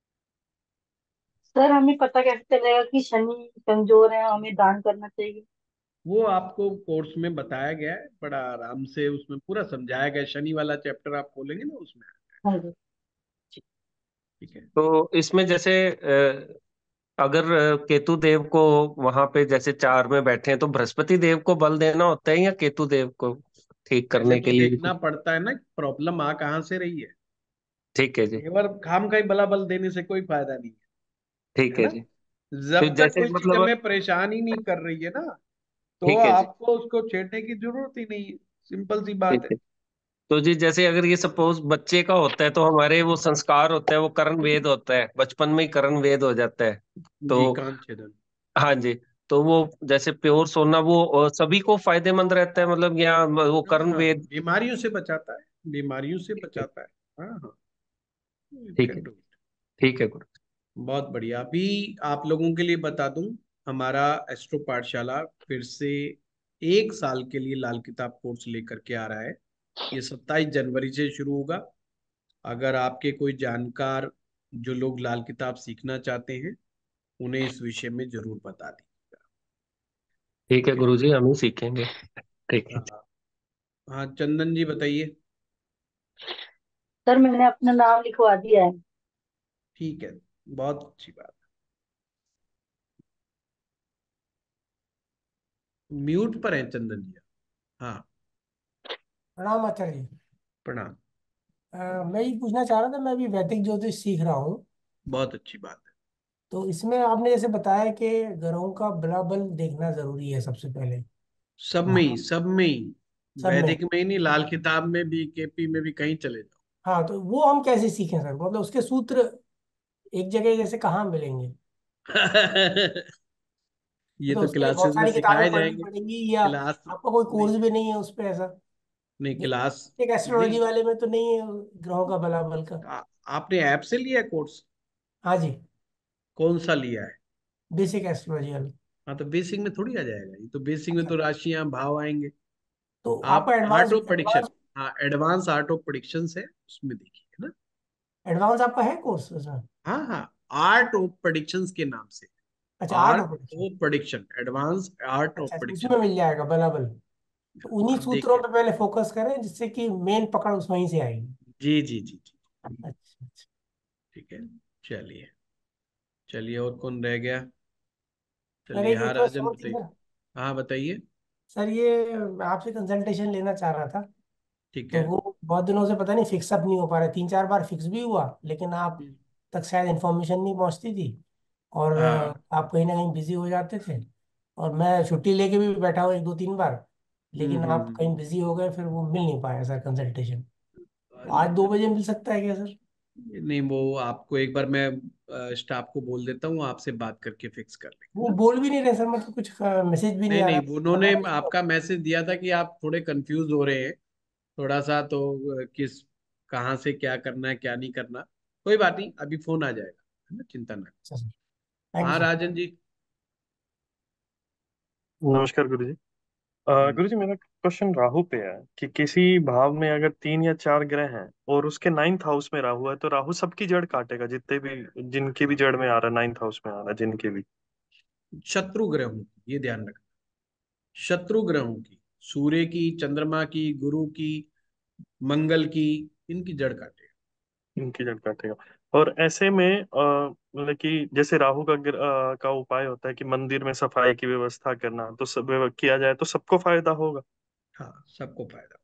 सर हमें पता कैसे चलेगा कि शनि कमजोर है, हमें दान करना चाहिए? नहीं। वो आपको कोर्स में बताया गया है, बड़ा आराम से उसमें पूरा समझाया गया है। शनि वाला चैप्टर आप खोलेंगे ना उसमें, हाँ जी। ठीक है। तो इसमें जैसे अगर केतु देव को वहां पे जैसे चार में बैठे हैं तो बृहस्पति देव को बल देना होता है या केतु देव को ठीक पहले करने तो के लिए? देखना पड़ता है ना प्रॉब्लम आ कहाँ से रही है। ठीक है जी। केवल खाम का ही बला बल देने से कोई फायदा नहीं ठीक है है ना। जी। फिर जब तक जैसे कोई चीज मतलब हमें परेशान ही नहीं कर रही है ना, तो ठीक है जी। आपको उसको छेड़ने की जरूरत ही नहीं है। सिंपल सी बात ठीक है। है। तो जी जैसे अगर ये सपोज बच्चे का होता है तो हमारे वो संस्कार होता है, वो कर्ण वेद होता है, बचपन में ही कर्ण वेद हो जाता है, तो जी, कांच छेदन। हाँ जी, तो वो जैसे प्योर सोना वो सभी को फायदेमंद रहता है मतलब, या वो हाँ कर्ण हाँ, वेद? बीमारियों से बचाता है, बीमारियों से बचाता है। हाँ हाँ। ठीक है, ठीक है गुरु। बहुत बढ़िया। अभी आप लोगों के लिए बता दूं, हमारा एस्ट्रो पाठशाला फिर से 1 साल के लिए लाल किताब कोर्स लेकर के आ रहा है। ये 27 जनवरी से शुरू होगा। अगर आपके कोई जानकार जो लोग लाल किताब सीखना चाहते हैं, उन्हें इस विषय में जरूर बता दीजिएगा। ठीक है ठीक है। गुरु जी, हम ही सीखेंगे। ठीक है। हाँ। हाँ, चंदन जी बताइए। सर मैंने अपना नाम लिखवा दिया है। ठीक है, बहुत अच्छी बात। म्यूट पर है चंदन जी। हाँ। प्रणाम आचार्य जी। प्रणाम। मैं ये पूछना चाह रहा था, मैं अभी वैदिक ज्योतिष सीख रहा हूँ। बहुत अच्छी बात है। तो इसमें आपने जैसे बताया कि ग्रहों का बलाबल देखना जरूरी है सबसे पहले। सब में ही, हाँ, सब में ही। सब में। वैदिक में ही नहीं, लाल किताब में भी, केपी में भी, कहीं चले जाओ। हाँ, तो वो हम कैसे सीखें सर? मतलब उसके सूत्र एक जगह जैसे कहाँ मिलेंगे? ये तो तो उसके लिए बहुत क्लासेस में सारी सिखाए किताबें पढ़नी जाएंगे। पड़ेंगी, या क्लास आपका कोई नहीं, कोर्स भी नहीं है उस पे ऐसा? नहीं क्लास एक एस्ट्रोलॉजी नहीं। वाले में तो नहीं है ग्रहों का बलाबल का? आपने ऐप से लिया है कोर्स? हाँ जी, कौन सा लिया है? बेसिक एस्ट्रोलॉजी वाला। हाँ, तो बेसिक में थोड़ी आ जाएगा। ये तो बेसिक में अच्छा, तो राशियां भाव आएंगे। तो आप आपका advance art of prediction, advance हाँ एडवांस आर्ट ऑफ प्रेडिक्शन है, उसमें देखिए ना। एडवांस आपका है कोर्स उसमें? हाँ हाँ, आर्ट ऑफ प्रेडिक्शंस के नाम से। अच्छा, art art of prediction. Of prediction, advance art of अच्छा अच्छा, प्रेडिक्शन। उसमें मिल जाएगा बलाबल। तो उन्हीं आप सूत्रों देखिए। पे पहले फोकस करें जिससे कि मेन पकड़ उस वहीं से आएगी। जी जी जी जी। अच्छा अच्छा। ठीक है। चलिए। चलिए, और कौन रह गया? सर चलिए, एक हाँ रिक्वेस्ट राजन और थी बताइए। सर। हाँ बताइए। सर ये मैं आपसे कंसल्टेशन लेना चाह रहा था। ठीक तो है। वो बहुत दिनों से पता नहीं फिक्स अप नहीं हो पा रहा, 3-4 बार फिक्स भी हुआ लेकिन आप हम्म। तक शायद इन्फॉर्मेशन नहीं पहुंचती थी। और हाँ। आप कहीं ना कहीं बिजी हो जाते थे। और मैं छुट्टी लेके भी बैठा हूँ 1-2-3 बार, लेकिन आप हम्म। कहीं बिजी हो गए, फिर वो मिल नहीं पाया सर कंसल्टेशन। तो अरे, आज 2 बजे मिल सकता है क्या सर? नहीं वो आपको एक बार मैं स्टाफ को बोल देता हूँ, आपसे बात करके फिक्स कर लेंगे वो ना। बोल भी नहीं रहे सर, मतलब कुछ मैसेज भी नहीं नहीं आ नहीं, रहा, उन्होंने पता नहीं क्यों। आपका मैसेज दिया था कि आप थोड़े कंफ्यूज हो रहे हैं थोड़ा सा, तो किस कहाँ से क्या करना है क्या नहीं करना। कोई बात नहीं, अभी फोन आ जाएगा, है ना, चिंता ना अच्छा सर, करो। थैंक यू हाँ सर। राजन जी। नमस्कार गुरुजी। गुरुजी, मेरा क्वेश्चन राहु पे है कि किसी भाव में अगर 3 या 4 ग्रह हैं और उसके 9th हाउस में राहु है, तो राहु सबकी जड़ काटेगा, जितने भी जिनकी भी जड़ में आ रहा है, 9th हाउस में आ रहा है जिनके भी। शत्रु ग्रहों की ये ध्यान रखना। शत्रु ग्रहों की, सूर्य की, चंद्रमा की, गुरु की, मंगल की, इनकी जड़ काटेगा। इनकी जड़ काटेगा। और ऐसे में मतलब कि जैसे राहु का उपाय होता है कि मंदिर में सफाई की व्यवस्था करना, तो सब किया जाए तो सबको फायदा होगा। हाँ, सबको फायदा।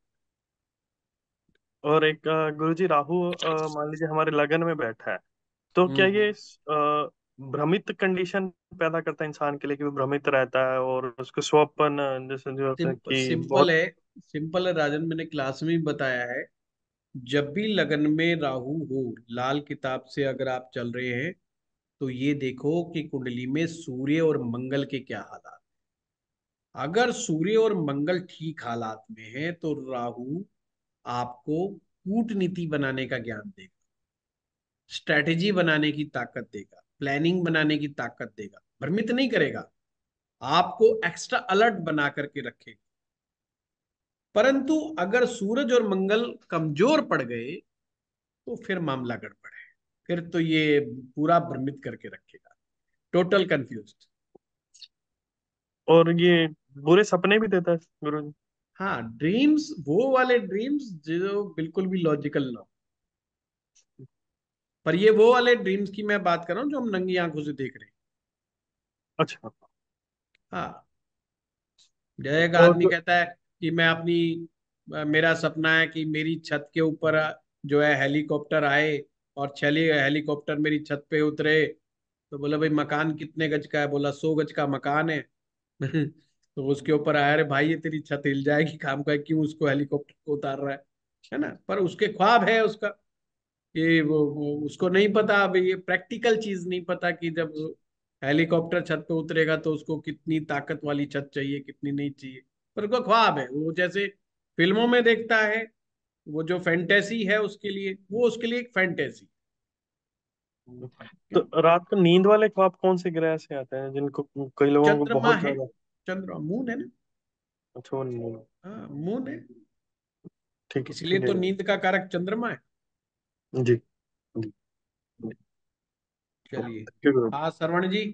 और एक गुरुजी, राहु मान लीजिए हमारे लगन में बैठा है, तो क्या ये हम्म। भ्रमित कंडीशन पैदा करता है इंसान के लिए, कि वो भ्रमित रहता है और उसको स्वप्न जैसे जो होता है कि सिंपल बहुत। है। सिंपल है राजन, मैंने क्लास में भी बताया है। जब भी लगन में राहु हो, लाल किताब से अगर आप चल रहे हैं, तो ये देखो कि कुंडली में सूर्य और मंगल के क्या हालात। अगर सूर्य और मंगल ठीक हालात में है, तो राहु आपको कूटनीति बनाने का ज्ञान देगा, स्ट्रैटेजी बनाने की ताकत देगा, प्लानिंग बनाने की ताकत देगा, भ्रमित नहीं करेगा, आपको एक्स्ट्रा अलर्ट बना करके रखेगा। परंतु अगर सूरज और मंगल कमजोर पड़ गए, तो फिर मामला गड़बड़ है। फिर तो ये पूरा भ्रमित करके रखेगा, टोटल कंफ्यूज। और ये बुरे सपने भी देता है गुरु जी। हाँ, ड्रीम्स, वो वाले ड्रीम्स जो बिल्कुल भी लॉजिकल ना हो। पर ये वो वाले ड्रीम्स की मैं बात कर रहा हूँ जो हम नंगी आंखों से देख रहे हैं। अच्छा। हाँ। जैसे एक और आदमी कहता है कि मैं अपनी मेरा सपना है कि मेरी छत के ऊपर जो है हेलीकॉप्टर आए, और चलिए हेलीकॉप्टर मेरी छत पे उतरे। तो बोला भाई मकान कितने गज का है? बोला 100 गज का मकान है। तो उसके ऊपर आया, अरे भाई ये तेरी छत हिल जाएगी, काम का है, क्यों उसको हेलीकॉप्टर को उतार रहा है ना? पर उसके ख्वाब है उसका, कि वो उसको नहीं पता, अभी ये प्रैक्टिकल चीज नहीं पता कि जब हेलीकॉप्टर छत पे उतरेगा तो उसको कितनी ताकत वाली छत चाहिए, कितनी नहीं चाहिए। पर उसका ख्वाब है, वो जैसे फिल्मों में देखता है, वो जो फैंटेसी है उसके लिए, वो उसके लिए एक फैंटेसी। तो रात को नींद वाले ख्वाब कौन से ग्रह से आते हैं, जिनको कई लोगों को चंद्रमा बहुत है, ज्यादा? चंद्रमा मून है ना। अच्छा, वो नहीं। हाँ मून है, ठीक इसलिए ठीक है तो नींद का कारक चंद्रमा है। जी। जी। चलिए, ठीक है गुरुजी। हाँ श्रवण जी,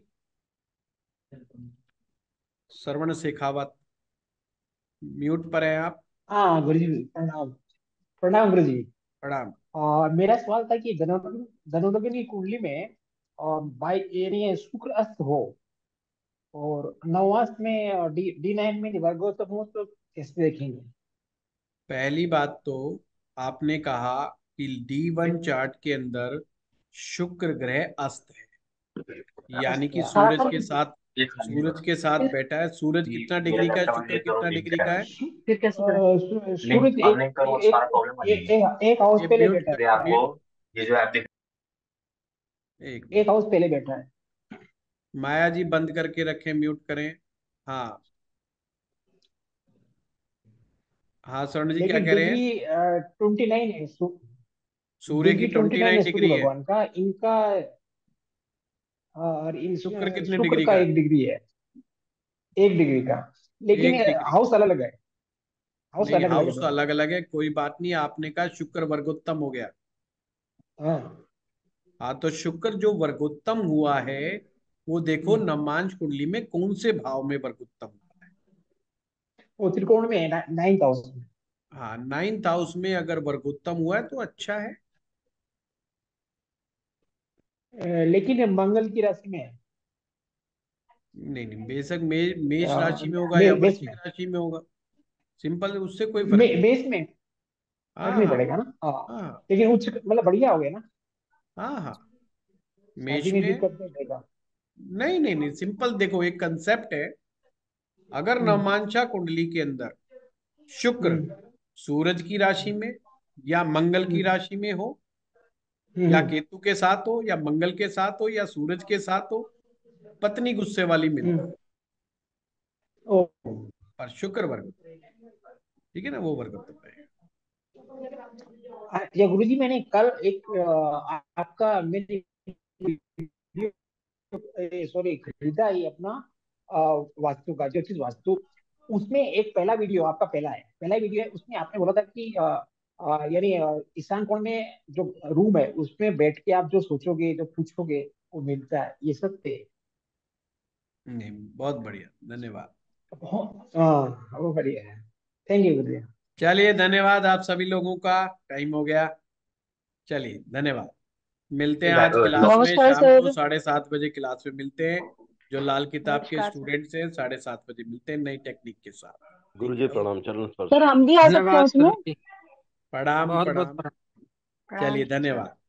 श्रवण शेखावत, म्यूट पर है आप। हाँ गुरु जी, प्रणाम। प्रणाम गुरु जी। प्रणाम। मेरा सवाल था कि धनुलग्न की कुंडली में बाई यानी शुक्र अस्त हो और नववास्त में D9 में वर्गोत्तम हो तो कैसे देखेंगे? पहली बात तो आपने कहा कि D1 चार्ट के अंदर शुक्र ग्रह अस्त है, यानी अस्त कि है, हाँ सूरज सर। के साथ, सूरज के साथ बैठा है। सूरज कितना डिग्री का है, शुक्र कितना डिग्री का है? फिर कैसे करें? सूरज एक हाउस ये पहले म्यूट बैठा कर, है। म्यूट, एक एक मिनट, हाउस पहले बैठा है। माया जी बंद करके रखें, म्यूट करें। हाँ, हाँ शरण जी क्या लेकिन कह रहे हैं? डिग्री 29 है। सूर्य की डिग्री 29 29 है सूर्य डिग्री है। भगवान का, इनका। और इन शुक्र कितने शुक्र डिग्री का का है? 1 डिग्री है, 1 डिग्री का। लेकिन 1 डिग्री। हाउस अलग है, हाउस नहीं, अलग अलग है हाउस दोनों। अलग अलग है, कोई बात नहीं, आपने कहा शुक्र वर्गोत्तम हो गया। हाँ। हाँ, तो शुक्र जो वर्गोत्तम हुआ है, वो देखो नवमांश कुंडली में कौन से भाव में वर्गोत्तम हुआ है। वो त्रिकोण में है, 9th हाउस में। हाँ, 9th हाउस में अगर वर्गोत्तम हुआ है तो अच्छा है। लेकिन मंगल की राशि में है। नहीं नहीं, बेशक मेष राशि में होगा या बेस वृश्चिक में, राशि में होगा, सिंपल है, उससे कोई फर्क नहीं। बेस में फर्क हाँ नहीं हाँ पड़ेगा ना, हाँ। हाँ लेकिन उच्च मतलब बढ़िया हो गया ना, हाँ हाँ। शादी मेष में में, दिक्कत नहीं देगा। नहीं नहीं नहीं, सिंपल देखो, एक कंसेप्ट है। अगर हम्म। नवमांशा कुंडली के अंदर शुक्र हम्म। सूरज की राशि में या मंगल की हम्म। राशि में हो, या हम्म। केतु के साथ हो या मंगल के साथ हो या सूरज के साथ हो, पत्नी गुस्से वाली मिलती, हम्म। ओ। पर शुक्र वर्ग, ठीक है ना, वो वर्ग उत्तम रहेगा। या गुरुजी, मैंने कल एक आपका मेरे सॉरी खरीदा ही अपना वास्तु का, ज्योतिष वास्तु। उसमें एक पहला वीडियो आपका, पहला वीडियो है, उसमें आपने बोला था कि यानी ईशान कोण में जो रूम है उसमें बैठ के आप जो सोचोगे जो पूछोगे वो मिलता है, ये सत्य है? नहीं, बहुत बढ़िया, धन्यवाद। हाँ वो बढ़िया है। Thank you Guruji. चलिए, धन्यवाद आप सभी लोगों का, टाइम हो गया। चलिए, धन्यवाद। मिलते हैं आज क्लास में, नमस्कार शाम को सर। 7:30 बजे क्लास में मिलते हैं। जो लाल किताब के नमस्कार सर। स्टूडेंट्स हैं, 7:30 बजे मिलते हैं नई टेक्निक के साथ। ठीक गुरुजी है, ओके। प्रणाम, चरण स्पर्श। सर हम भी आ सकते हैं धन्यवाद उसमें? गुरु जी, प्रणाम बहुत बहुत प्रणाम। प्रणाम। प्रणाम चलिए, सर। धन्यवाद।